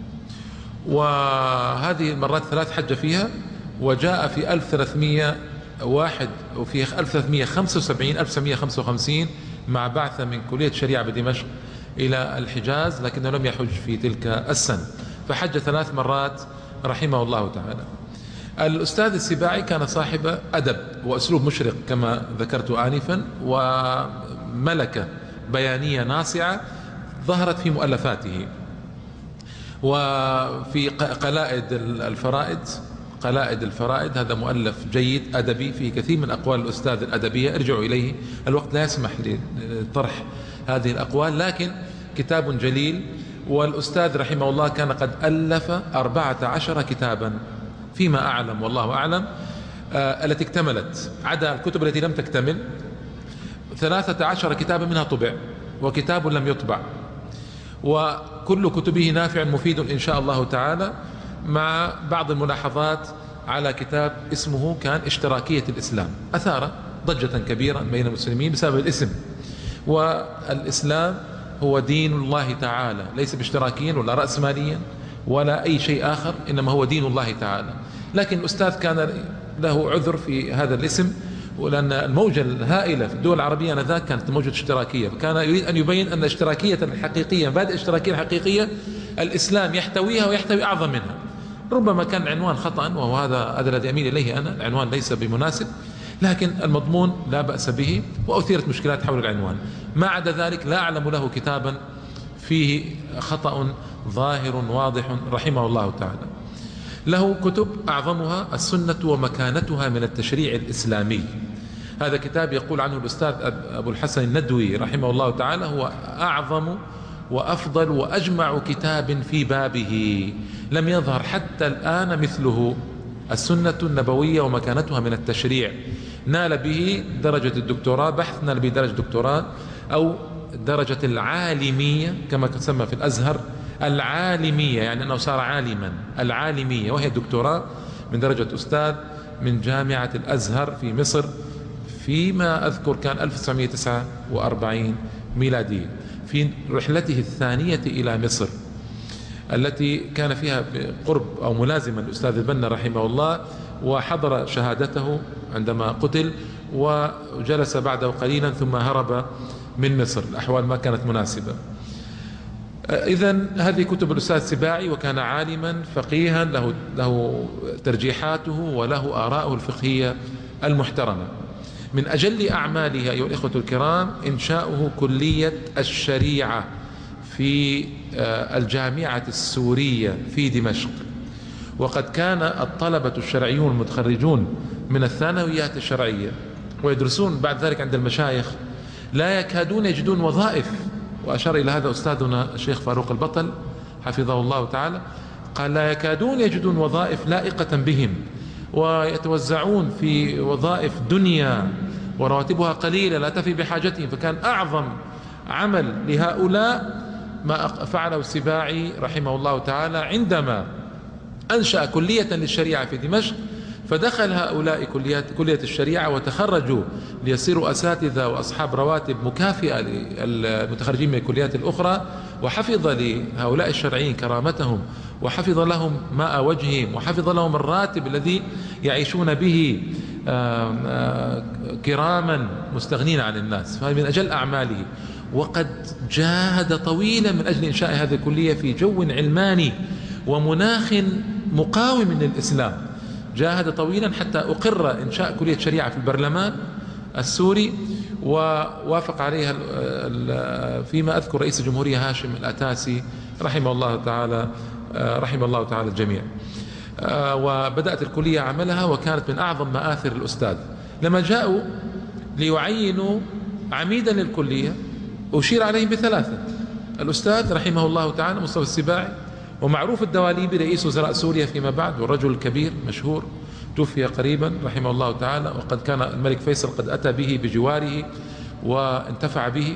وهذه المرات ثلاث حج فيها. وجاء في ألف وثلاثمئة وواحد وفي ألف وثلاثمئة وخمسة وسبعين ألف وتسعمئة وخمسة وخمسين مع بعثة من كلية الشريعة بدمشق إلى الحجاز، لكنه لم يحج في تلك السنة، فحج ثلاث مرات رحمه الله تعالى. الأستاذ السباعي كان صاحب أدب وأسلوب مشرق كما ذكرت آنفا، وملكة بيانية ناصعة ظهرت في مؤلفاته، وفي قلائد الفرائد قلائد الفرائد هذا مؤلف جيد أدبي فيه كثير من أقوال الأستاذ الأدبية، ارجعوا إليه، الوقت لا يسمح لطرح هذه الأقوال، لكن كتاب جليل. والأستاذ رحمه الله كان قد ألف أربعة عشر كتابا فيما أعلم والله أعلم، آه التي اكتملت، عدا الكتب التي لم تكتمل ثلاثة عشر كتابا منها طبع، وكتاب لم يطبع، وكل كتبه نافع مفيد إن شاء الله تعالى، مع بعض الملاحظات على كتاب اسمه كان اشتراكية الإسلام، أثار ضجة كبيرة بين المسلمين بسبب الاسم. والإسلام هو دين الله تعالى، ليس باشتراكيا ولا رأسماليا ولا أي شيء آخر، إنما هو دين الله تعالى. لكن الأستاذ كان له عذر في هذا الاسم، ولأن الموجة الهائلة في الدول العربية آنذاك كانت موجة اشتراكية، فكان يريد أن يبين أن اشتراكية الحقيقية، مبادئ اشتراكية الحقيقية الإسلام يحتويها ويحتوي أعظم منها. ربما كان العنوان خطأ، وهو هذا هذا الذي أميل إليه أنا، العنوان ليس بمناسب، لكن المضمون لا بأس به، وأثيرت مشكلات حول العنوان. ما عدا ذلك لا أعلم له كتابا فيه خطأ ظاهر واضح رحمه الله تعالى. له كتب أعظمها السنة ومكانتها من التشريع الإسلامي، هذا كتاب يقول عنه الأستاذ أبو الحسن الندوي رحمه الله تعالى هو أعظم وأفضل وأجمع كتاب في بابه، لم يظهر حتى الآن مثله، السنة النبوية ومكانتها من التشريع. نال به درجة الدكتوراه، بحث نال به درجة الدكتوراه أو درجة العالمية كما تسمى في الأزهر العالمية، يعني أنه صار عالما، العالمية، وهي دكتوراه من درجة أستاذ من جامعة الأزهر في مصر، فيما أذكر كان ألف وتسعمائة وتسعة وأربعين ميلادية، في رحلته الثانية إلى مصر التي كان فيها قرب أو ملازما الأستاذ البنا رحمه الله، وحضر شهادته عندما قتل، وجلس بعده قليلا ثم هرب من مصر، الأحوال ما كانت مناسبة. إذن هذه كتب الأستاذ سباعي، وكان عالما فقيها له له ترجيحاته وله آراءه الفقهية المحترمة. من أجل أعماله أيها الإخوة الكرام إنشاؤه كلية الشريعة في الجامعة السورية في دمشق، وقد كان الطلبة الشرعيون المتخرجون من الثانويات الشرعية ويدرسون بعد ذلك عند المشايخ لا يكادون يجدون وظائف. وأشار إلى هذا أستاذنا الشيخ فاروق البطل حفظه الله تعالى، قال لا يكادون يجدون وظائف لائقة بهم، ويتوزعون في وظائف دنيا ورواتبها قليلة لا تفي بحاجتهم. فكان أعظم عمل لهؤلاء ما فعله السباعي رحمه الله تعالى عندما أنشأ كلية للشريعة في دمشق، فدخل هؤلاء كليات كلية الشريعة وتخرجوا ليصيروا أساتذة وأصحاب رواتب مكافئة للمتخرجين من الكليات الأخرى، وحفظ لهؤلاء الشرعيين كرامتهم، وحفظ لهم ماء وجههم، وحفظ لهم الراتب الذي يعيشون به كراما مستغنين عن الناس. فهذا من أجل أعماله. وقد جاهد طويلا من أجل إنشاء هذه الكلية في جو علماني ومناخ مقاوم للإسلام، جاهد طويلا حتى أقر إنشاء كلية شريعة في البرلمان السوري، ووافق عليها فيما أذكر رئيس الجمهورية هاشم الأتاسي رحمه الله تعالى رحمه الله تعالى الجميع. وبدأت الكلية عملها، وكانت من أعظم مآثر الأستاذ. لما جاءوا ليعينوا عميدا للكلية أشير عليهم بثلاثة: الأستاذ رحمه الله تعالى مصطفى السباعي، ومعروف الدواليبي رئيس وزراء سوريا فيما بعد، والرجل الكبير مشهور توفي قريبا رحمه الله تعالى، وقد كان الملك فيصل قد أتى به بجواره وانتفع به.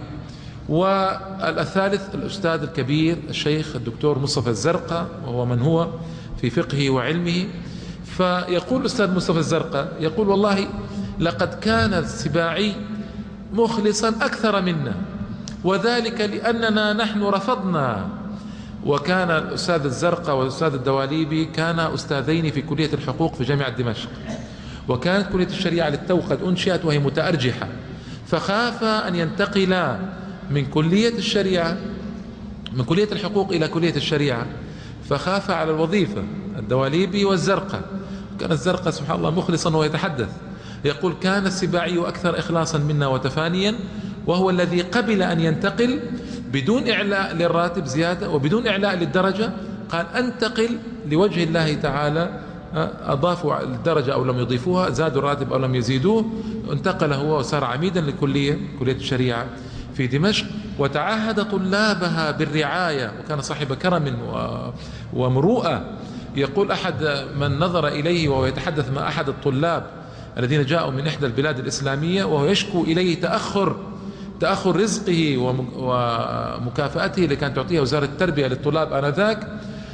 والثالث الأستاذ الكبير الشيخ الدكتور مصطفى الزرقاء، وهو من هو في فقهه وعلمه. فيقول الأستاذ مصطفى الزرقاء يقول: والله لقد كان السباعي مخلصا أكثر منا، وذلك لأننا نحن رفضنا. وكان الأستاذ الزرقاء والأستاذ الدواليبي كانا أستاذين في كلية الحقوق في جامعة دمشق، وكانت كلية الشريعة للتو قد أنشئت وهي متأرجحة، فخاف أن ينتقلا من كلية الشريعة من كلية الحقوق إلى كلية الشريعة، فخاف على الوظيفة الدواليبي والزرقاء. كان الزرقاء سبحان الله مخلصا ويتحدث، يقول: كان السباعي أكثر إخلاصا منا وتفانيا، وهو الذي قبل أن ينتقل بدون إعلاء للراتب زيادة وبدون إعلاء للدرجة. قال: أنتقل لوجه الله تعالى، أضافوا الدرجة أو لم يضيفوها، زادوا الراتب أو لم يزيدوه. انتقل هو وصار عميدا للكلية كلية الشريعة في دمشق، وتعهد طلابها بالرعاية، وكان صاحب كرم ومروءة. يقول أحد من نظر إليه وهو يتحدث مع أحد الطلاب الذين جاءوا من إحدى البلاد الإسلامية، وهو يشكو إليه تأخر تأخر رزقه ومكافأته اللي كانت تعطيها وزارة التربية للطلاب آنذاك،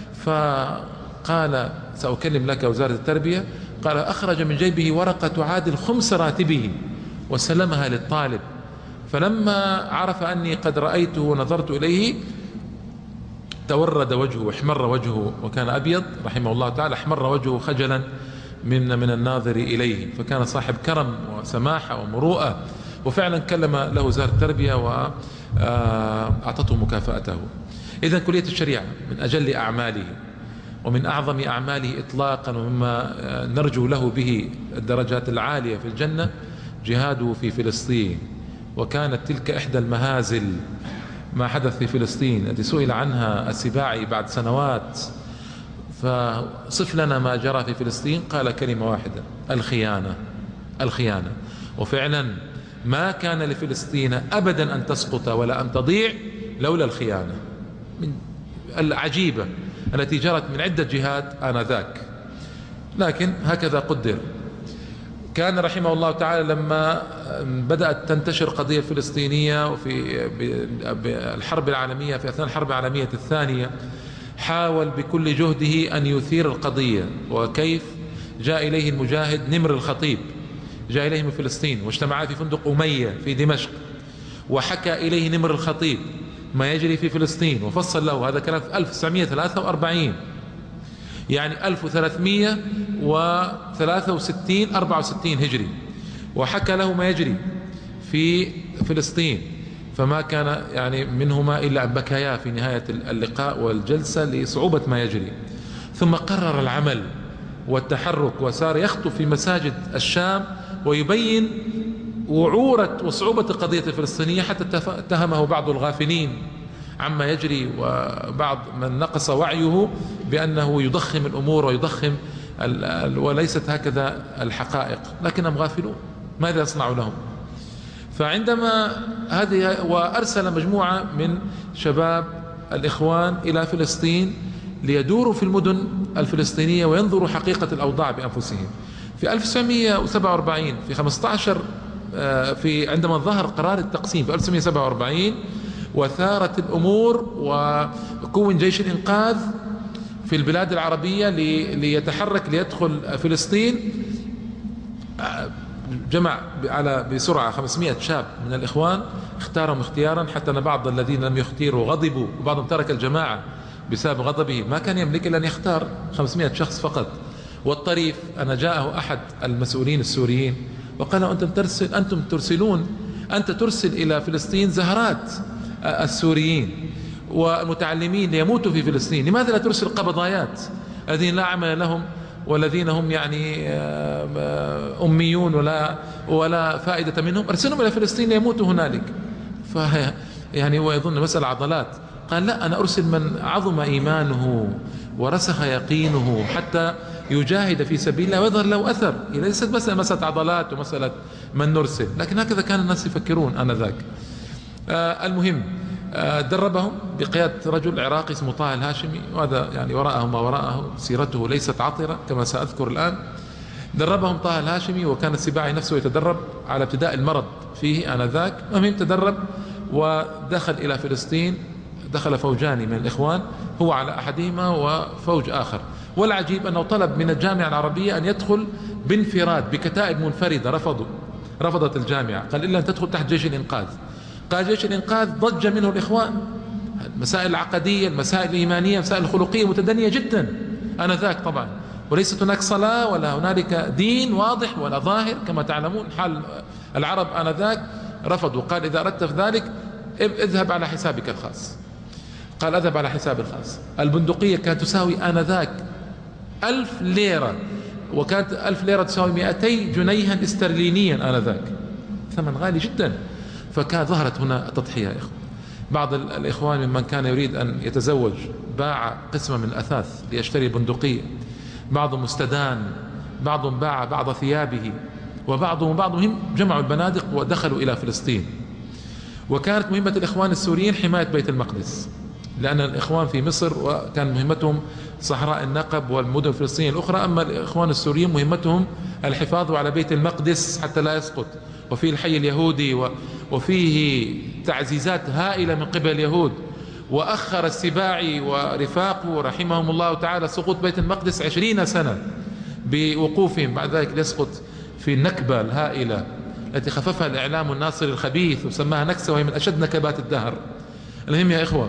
فقال: سأكلم لك وزارة التربية. قال: أخرج من جيبه ورقة تعادل خمس راتبه وسلمها للطالب. فلما عرف أني قد رأيته ونظرت إليه تورد وجهه واحمر وجهه، وكان أبيض رحمه الله تعالى، احمر وجهه خجلا من من الناظر إليه. فكان صاحب كرم وسماحة ومروءة، وفعلا كلم له وزارة التربية وأعطته مكافأته. إذن كلية الشريعة من أجل أعماله ومن أعظم أعماله إطلاقا، ومما نرجو له به الدرجات العالية في الجنة، جهاده في فلسطين. وكانت تلك إحدى المهازل ما حدث في فلسطين التي سئل عنها السباعي بعد سنوات: فصف لنا ما جرى في فلسطين. قال كلمة واحدة: الخيانة الخيانة. وفعلا ما كان لفلسطين أبدا أن تسقط ولا أن تضيع لولا الخيانة من العجيبة التي جرت من عدة جهات آنذاك، لكن هكذا قدر. كان رحمه الله تعالى لما بدأت تنتشر قضية فلسطينية وفي الحرب العالمية، في أثناء الحرب العالمية الثانية، حاول بكل جهده أن يثير القضية. وكيف؟ جاء إليه المجاهد نمر الخطيب، جاء إليه من فلسطين واجتمعا في فندق أمية في دمشق، وحكى إليه نمر الخطيب ما يجري في فلسطين، وفصل له. هذا كلام في ألف وتسعمئة وثلاثة وأربعين، يعني ألف وثلاثمئة وثلاثة وستين أربعة وستين هجري، وحكى له ما يجري في فلسطين. فما كان يعني منهما إلا أن بكيا في نهاية اللقاء والجلسة لصعوبة ما يجري. ثم قرر العمل والتحرك، وصار يخطب في مساجد الشام ويبين وعورة وصعوبة القضية الفلسطينية، حتى اتهمه بعض الغافلين عما يجري وبعض من نقص وعيه بأنه يضخم الأمور ويضخم وليست هكذا الحقائق، لكنهم غافلون، ماذا يصنع لهم؟ فعندما هذه وأرسل مجموعة من شباب الإخوان إلى فلسطين ليدوروا في المدن الفلسطينية وينظروا حقيقة الأوضاع بأنفسهم. في ألف وتسعمئة وسبعة وأربعين في خمسة عشر في عندما ظهر قرار التقسيم في ألف وتسعمئة وسبعة وأربعين وثارت الأمور، وكون جيش الإنقاذ في البلاد العربية ليتحرك ليدخل فلسطين، جمع على بسرعة خمسمئة شاب من الإخوان، اختارهم اختيارا، حتى أن بعض الذين لم يختاروا غضبوا، وبعضهم ترك الجماعة بسبب غضبه. ما كان يملك إلا أن يختار خمسمئة شخص فقط. والطريف أن جاءه أحد المسؤولين السوريين وقال: أنتم ترسل أنتم ترسلون أنت ترسل إلى فلسطين زهرات السوريين والمتعلمين ليموتوا في فلسطين، لماذا لا ترسل قبضايات الذين لا عمل لهم والذين هم يعني أميون ولا ولا فائدة منهم؟ أرسلهم إلى فلسطين ليموتوا هنالك. ف يعني هو يظن مسألة عضلات. قال: لا، أنا أرسل من عظم إيمانه ورسخ يقينه حتى يجاهد في سبيل الله ويظهر له أثر. ليست مسألة مسألة عضلات ومسألة من نرسل، لكن هكذا كان الناس يفكرون آنذاك. آه المهم، آه دربهم بقيادة رجل عراقي اسمه طه الهاشمي، وهذا يعني وراءه ما وراءه، سيرته ليست عطرة كما سأذكر الآن. دربهم طه الهاشمي، وكان السباعي نفسه يتدرب على ابتداء المرض فيه آنذاك. المهم تدرب ودخل إلى فلسطين، دخل فوجان من الإخوان، هو على أحدهما وفوج آخر. والعجيب أنه طلب من الجامعة العربية أن يدخل بانفراد بكتائب منفردة، رفضوا رفضت الجامعة، قال: إلا أن تدخل تحت جيش الإنقاذ. قال جيش الإنقاذ ضج منه الإخوان، المسائل العقدية، المسائل الإيمانية، المسائل الخلقية متدنية جدا آنذاك طبعا، وليست هناك صلاة ولا هنالك دين واضح ولا ظاهر كما تعلمون حال العرب آنذاك. رفضوا، قال: إذا أردت في ذلك اذهب على حسابك الخاص. قال: أذهب على حساب الخاص. البندقية كانت تساوي آنذاك ألف ليرة، وكانت ألف ليرة تساوي مئتي جنيها استرلينيا آنذاك، ثمن غالي جدا. فكان ظهرت هنا تضحية يا إخوان. بعض الإخوان ممن كان يريد أن يتزوج باع قسمة من الأثاث ليشتري بندقية، بعضهم استدان، بعضهم باع بعض ثيابه، وبعضهم بعضهم جمعوا البنادق ودخلوا إلى فلسطين. وكانت مهمة الإخوان السوريين حماية بيت المقدس، لأن الإخوان في مصر وكان مهمتهم صحراء النقب والمدن الفلسطينية الأخرى، أما الإخوان السوريين مهمتهم الحفاظ على بيت المقدس حتى لا يسقط، وفيه الحي اليهودي وفيه تعزيزات هائلة من قبل اليهود. وأخر السباعي ورفاقه رحمهم الله تعالى سقوط بيت المقدس عشرين سنة بوقوفهم، بعد ذلك يسقط في النكبة الهائلة التي خففها الإعلام الناصري الخبيث وسماها نكسة، وهي من أشد نكبات الدهر. المهم يا إخوة،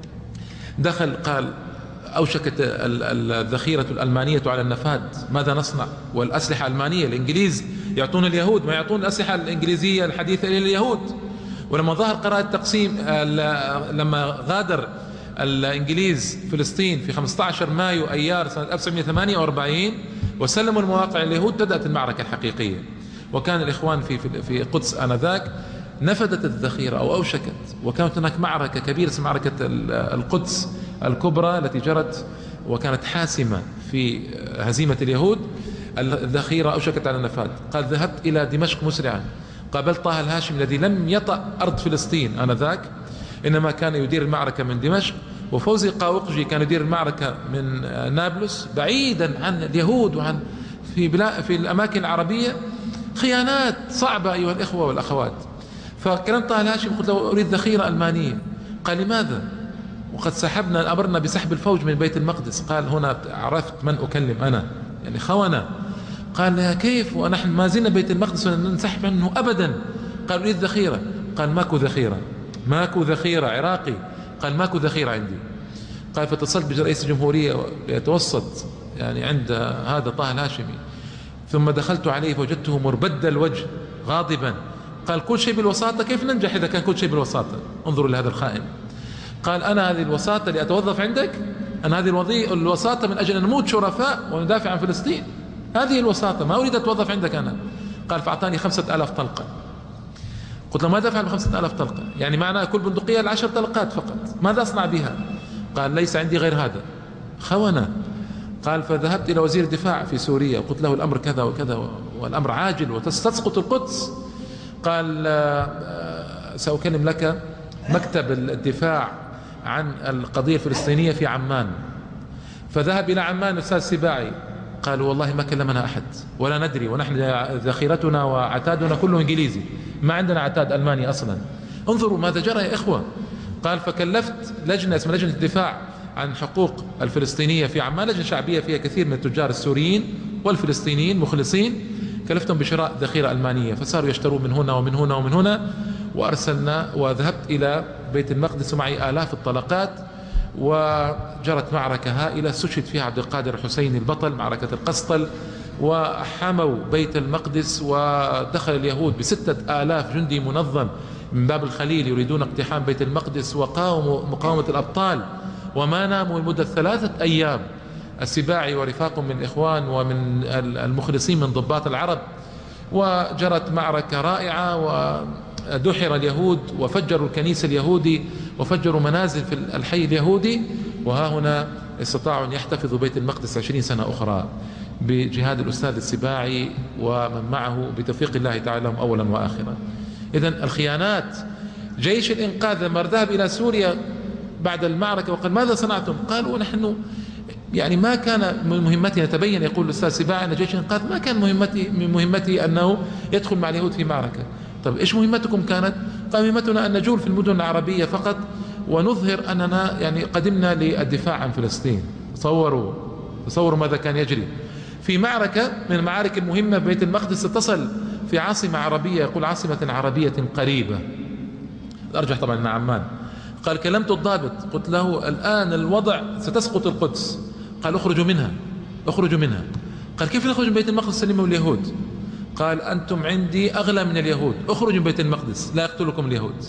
دخل قال: أوشكت الذخيرة الألمانية على النفاذ، ماذا نصنع؟ والأسلحة الألمانية، الإنجليز يعطون اليهود ما يعطون الأسلحة الإنجليزية الحديثة إلى اليهود. ولما ظهر قرار التقسيم، لما غادر الإنجليز فلسطين في خمسة عشر مايو أيار سنة ألف وتسعمئة وثمانية وأربعين وسلموا المواقع لليهود، بدأت المعركة الحقيقية. وكان الإخوان في في قدس آنذاك نفدت الذخيرة أو أوشكت، وكانت هناك معركة كبيرة اسمها معركة القدس الكبرى التي جرت وكانت حاسمة في هزيمة اليهود. الذخيرة أوشكت على النفاذ. قال: ذهبت إلى دمشق مسرعا، قابلت طه الهاشمي الذي لم يطأ أرض فلسطين آنذاك، إنما كان يدير المعركة من دمشق، وفوزي قاوقجي كان يدير المعركة من نابلس بعيدا عن اليهود وعن في بلا في الأماكن العربية. خيانات صعبة أيها الإخوة والأخوات. فكلمت طه الهاشمي قلت له أريد ذخيرة ألمانية. قال لماذا؟ وقد سحبنا أمرنا بسحب الفوج من بيت المقدس. قال هنا عرفت من أكلم أنا، يعني خونة. قال يا كيف ونحن ما زلنا بيت المقدس وننسحب عنه أبدا. قال أريد ذخيرة. قال ماكو ذخيرة، ماكو ذخيرة عراقي. قال ماكو ذخيرة عندي. قال فاتصلت برئيس الجمهورية ليتوسط يعني عند هذا طه الهاشمي، ثم دخلت عليه فوجدته مربد الوجه غاضبا. قال كل شيء بالوساطة، كيف ننجح إذا كان كل شيء بالوساطة؟ انظروا لهذا الخائن. قال أنا هذه الوساطة لأتوظف عندك، أنا هذه الوظيفة الوساطة من أجل أن نموت شرفاء وندافع عن فلسطين، هذه الوساطة، ما أريد أتوظف عندك أنا. قال فأعطاني خمسة آلاف طلقة. قلت له ماذا أفعل بخمسة آلاف طلقة؟ يعني معناه كل بندقية العشر طلقات فقط، ماذا أصنع بها؟ قال ليس عندي غير هذا. خونة. قال فذهبت إلى وزير الدفاع في سوريا وقلت له الأمر كذا وكذا والأمر عاجل وتسقط القدس. قال سأكلم لك مكتب الدفاع عن القضية الفلسطينية في عمان. فذهب إلى عمان الأستاذ سباعي. قالوا والله ما كلمنا أحد ولا ندري، ونحن ذخيرتنا وعتادنا كله إنجليزي، ما عندنا عتاد ألماني أصلا. انظروا ماذا جرى يا إخوة. قال فكلفت لجنة اسمها لجنة الدفاع عن حقوق الفلسطينية في عمان، لجنة شعبية فيها كثير من التجار السوريين والفلسطينيين مخلصين، كلفتهم بشراء ذخيرة ألمانية، فصاروا يشترون من هنا ومن هنا ومن هنا. وأرسلنا وذهبت إلى بيت المقدس ومعي آلاف الطلقات، وجرت معركة هائلة استشهد فيها عبد القادر الحسيني البطل، معركة القسطل، وحموا بيت المقدس ودخل اليهود بستة آلاف جندي منظم من باب الخليل يريدون اقتحام بيت المقدس، وقاوموا مقاومة الأبطال وما ناموا لمدة ثلاثة أيام. السباعي ورفاق من الإخوان ومن المخلصين من ضباط العرب، وجرت معركة رائعة ودحر اليهود وفجروا الكنيسة اليهودي وفجروا منازل في الحي اليهودي. وها هنا استطاعوا أن يحتفظوا بيت المقدس عشرين سنة أخرى بجهاد الأستاذ السباعي ومن معه بتوفيق الله تعالى لهم أولا وآخرا. إذن الخيانات. جيش الإنقاذ لما ذهب إلى سوريا بعد المعركة وقال ماذا صنعتم؟ قالوا نحن يعني ما كان من مهمتنا، تبين يقول الأستاذ سباعي أن جيش الإنقاذ ما كان مهمتي من مهمته أنه يدخل مع اليهود في معركة. طب إيش مهمتكم كانت؟ قال مهمتنا أن نجول في المدن العربية فقط ونظهر أننا يعني قدمنا للدفاع عن فلسطين. تصوروا تصوروا ماذا كان يجري في معركة من المعارك المهمة ببيت المقدس. اتصل في عاصمة عربية، يقول عاصمة عربية قريبة، أرجح طبعا من عمان. قال كلمت الضابط قلت له الآن الوضع ستسقط القدس. قال اخرجوا منها اخرجوا منها. قال كيف نخرج من بيت المقدس سلموا اليهود؟ قال أنتم عندي أغلى من اليهود، اخرجوا من بيت المقدس لا يقتلكم اليهود.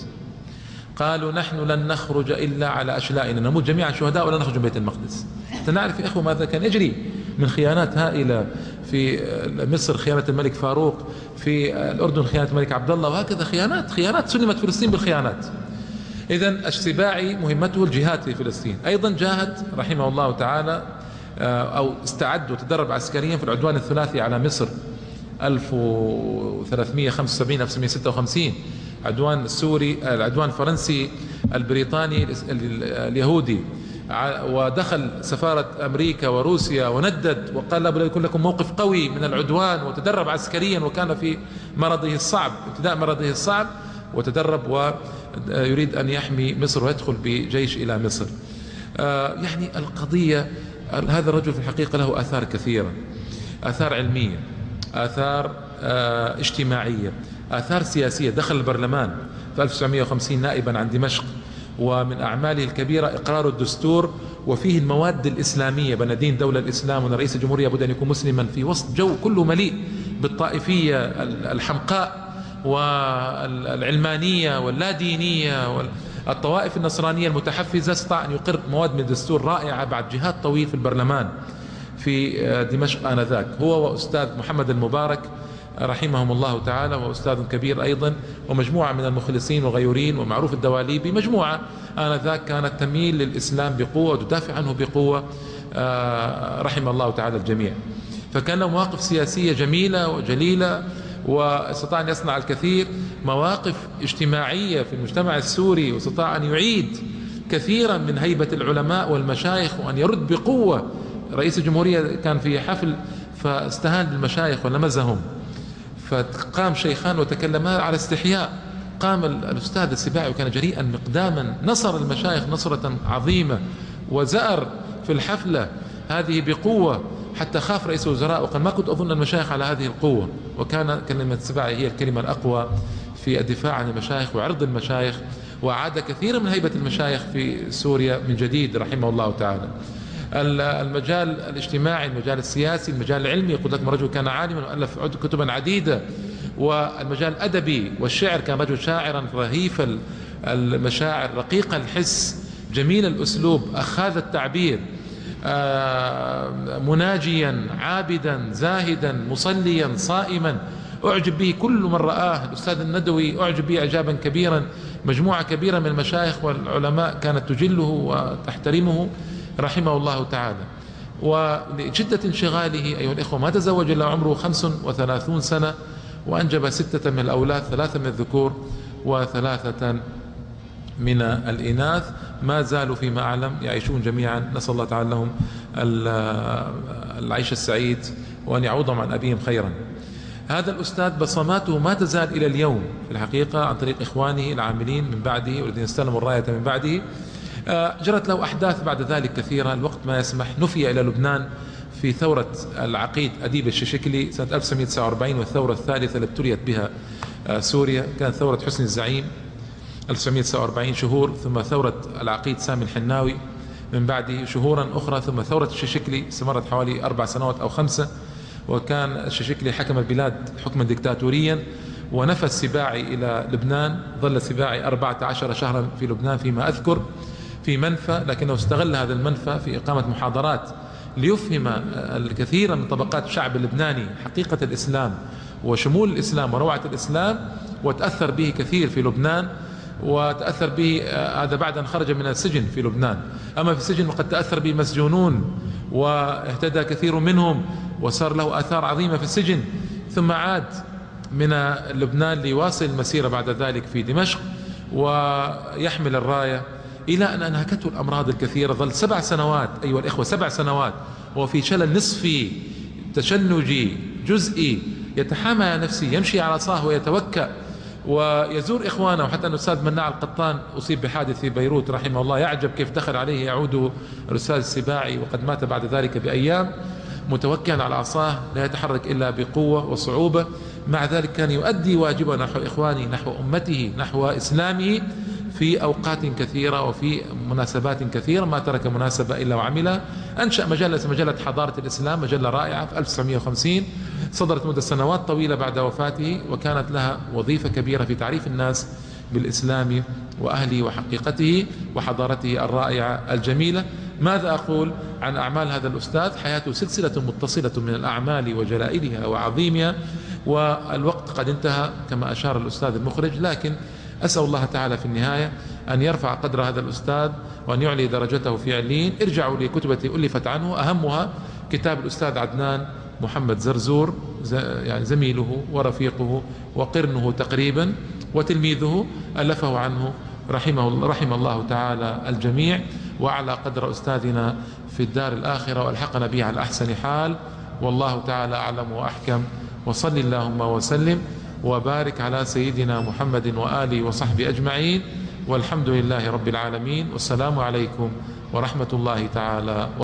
قالوا نحن لن نخرج إلا على أشلائنا، نموت جميعا شهداء ولا نخرج من بيت المقدس. نعرف يا إخوة ماذا كان يجري من خيانات هائلة. في مصر خيانة الملك فاروق، في الأردن خيانة الملك عبد الله، وهكذا خيانات خيانات سلمت فلسطين بالخيانات. إذن السباعي مهمته الجهاد في فلسطين. أيضا جاهد رحمه الله تعالى أو استعد وتدرب عسكريا في العدوان الثلاثي على مصر ألف وثلاثمئة وخمسة وسبعين ألف وتسعمئة وستة وخمسين، العدوان السوري، العدوان الفرنسي البريطاني اليهودي، ودخل سفارة أمريكا وروسيا وندد وقال لابد يكون لكم موقف قوي من العدوان، وتدرب عسكريا وكان في مرضه الصعب ابتداء مرضه الصعب، وتدرب ويريد أن يحمي مصر ويدخل بجيش إلى مصر. يعني القضية هذا الرجل في الحقيقة له آثار كثيرة، آثار علمية، آثار اجتماعية، آثار سياسية. دخل البرلمان في ألف وتسعمئة وخمسين نائبا عن دمشق، ومن أعماله الكبيرة إقرار الدستور وفيه المواد الإسلامية بين دين دولة الإسلام، وأن رئيس الجمهورية لابد أن يكون مسلما في وسط جو كله مليء بالطائفية الحمقاء والعلمانية واللادينية والطوائف النصرانية المتحفزة. استطاع أن يقر مواد من الدستور رائعة بعد جهاد طويل في البرلمان في دمشق آنذاك، هو وأستاذ محمد المبارك رحمهم الله تعالى، وأستاذ كبير أيضا، ومجموعة من المخلصين وغيورين، ومعروف الدواليبي، مجموعة آنذاك كانت تميل للإسلام بقوة وتدافع عنه بقوة رحم الله تعالى الجميع. فكان له مواقف سياسية جميلة وجليلة، واستطاع أن يصنع الكثير. مواقف اجتماعية في المجتمع السوري، واستطاع أن يعيد كثيرا من هيبة العلماء والمشايخ، وأن يرد بقوة. رئيس الجمهورية كان في حفل فاستهان بالمشايخ ولمزهم، فقام شيخان وتكلما على استحياء. قام الأستاذ السباعي وكان جريئا مقداما، نصر المشايخ نصرة عظيمة، وزأر في الحفلة هذه بقوة حتى خاف رئيس الوزراء وقال ما كنت أظن المشايخ على هذه القوة. وكان كلمة السباعي هي الكلمة الأقوى في الدفاع عن المشايخ وعرض المشايخ، وأعاد كثيرا من هيبة المشايخ في سوريا من جديد رحمه الله تعالى. المجال الاجتماعي، المجال السياسي، المجال العلمي، يقول لكم رجل كان عالما وألف كتبا عديدة. والمجال الأدبي والشعر، كان رجل شاعرا رهيف المشاعر، رقيق الحس، جميل الأسلوب، أخاذ التعبير، مناجيا، عابدا، زاهدا، مصليا، صائما. أعجب به كل من رآه. الأستاذ الندوي أعجب به إعجابا كبيرا. مجموعة كبيرة من المشايخ والعلماء كانت تجله وتحترمه رحمه الله تعالى. ولشدة انشغاله أيها الإخوة ما تزوج إلا عمره خمس وثلاثون سنة، وأنجب ستة من الأولاد، ثلاثة من الذكور وثلاثة من الإناث. ما زالوا فيما أعلم يعيشون جميعا، نسأل الله تعالى لهم العيش السعيد وأن يعوضهم عن أبيهم خيرا. هذا الأستاذ بصماته ما تزال إلى اليوم في الحقيقة عن طريق إخوانه العاملين من بعده والذين استلموا الراية من بعده. جرت له أحداث بعد ذلك كثيرة، الوقت ما يسمح. نفي إلى لبنان في ثورة العقيد أديب الششكلي سنة ألف وتسعمئة وتسعة وأربعين، والثورة الثالثة اللي ابتليت بها سوريا كانت ثورة حسني الزعيم ألف وتسعمئة وتسعة وأربعين شهور، ثم ثورة العقيد سامي الحناوي من بعده شهورا أخرى، ثم ثورة الششكلي استمرت حوالي أربع سنوات أو خمسة، وكان الششكلي حكم البلاد حكما ديكتاتوريا. ونفى السباعي إلى لبنان، ظل السباعي أربعة عشر شهرا في لبنان فيما أذكر في منفى، لكنه استغل هذا المنفى في إقامة محاضرات ليفهم الكثير من طبقات الشعب اللبناني حقيقة الإسلام وشمول الإسلام وروعة الإسلام، وتأثر به كثير في لبنان، وتأثر به هذا بعد أن خرج من السجن في لبنان. أما في السجن وقد تأثر به مسجونون واهتدى كثير منهم وصار له آثار عظيمة في السجن، ثم عاد من لبنان ليواصل المسيرة بعد ذلك في دمشق ويحمل الراية إلى أن أنهكته الأمراض الكثيرة. ظل سبع سنوات أيها الإخوة، سبع سنوات وهو في شلل نصفي تشنجي جزئي، يتحامى على نفسه، يمشي على عصاه ويتوكأ ويزور إخوانه. وحتى أن الأستاذ مناع القطان أصيب بحادث في بيروت رحمه الله، يعجب كيف دخل عليه يعود الأستاذ السباعي وقد مات بعد ذلك بأيام، متوكئا على عصاه لا يتحرك إلا بقوة وصعوبة. مع ذلك كان يؤدي واجبه نحو إخوانه، نحو أمته، نحو إسلامه في أوقات كثيرة وفي مناسبات كثيرة، ما ترك مناسبة إلا وعملها. أنشأ مجلة مجلة حضارة الإسلام، مجلة رائعة في ألف وتسعمئة وخمسين، صدرت مدة سنوات طويلة بعد وفاته، وكانت لها وظيفة كبيرة في تعريف الناس بالإسلام وأهله وحقيقته وحضارته الرائعة الجميلة. ماذا أقول عن أعمال هذا الأستاذ؟ حياته سلسلة متصلة من الأعمال وجلائلها وعظيمها، والوقت قد انتهى كما أشار الأستاذ المخرج، لكن أسأل الله تعالى في النهاية أن يرفع قدر هذا الأستاذ وأن يعلي درجته في عليين. ارجعوا لكتبة ألفت عنه، أهمها كتاب الأستاذ عدنان محمد زرزور، يعني زميله ورفيقه وقرنه تقريبا وتلميذه، ألفه عنه رحمه الله, رحم الله تعالى الجميع، وأعلى قدر أستاذنا في الدار الآخرة وألحقنا به على أحسن حال. والله تعالى أعلم وأحكم، وصل اللهم وسلم وبارك على سيدنا محمد وآله وصحبه أجمعين، والحمد لله رب العالمين، والسلام عليكم ورحمة الله تعالى.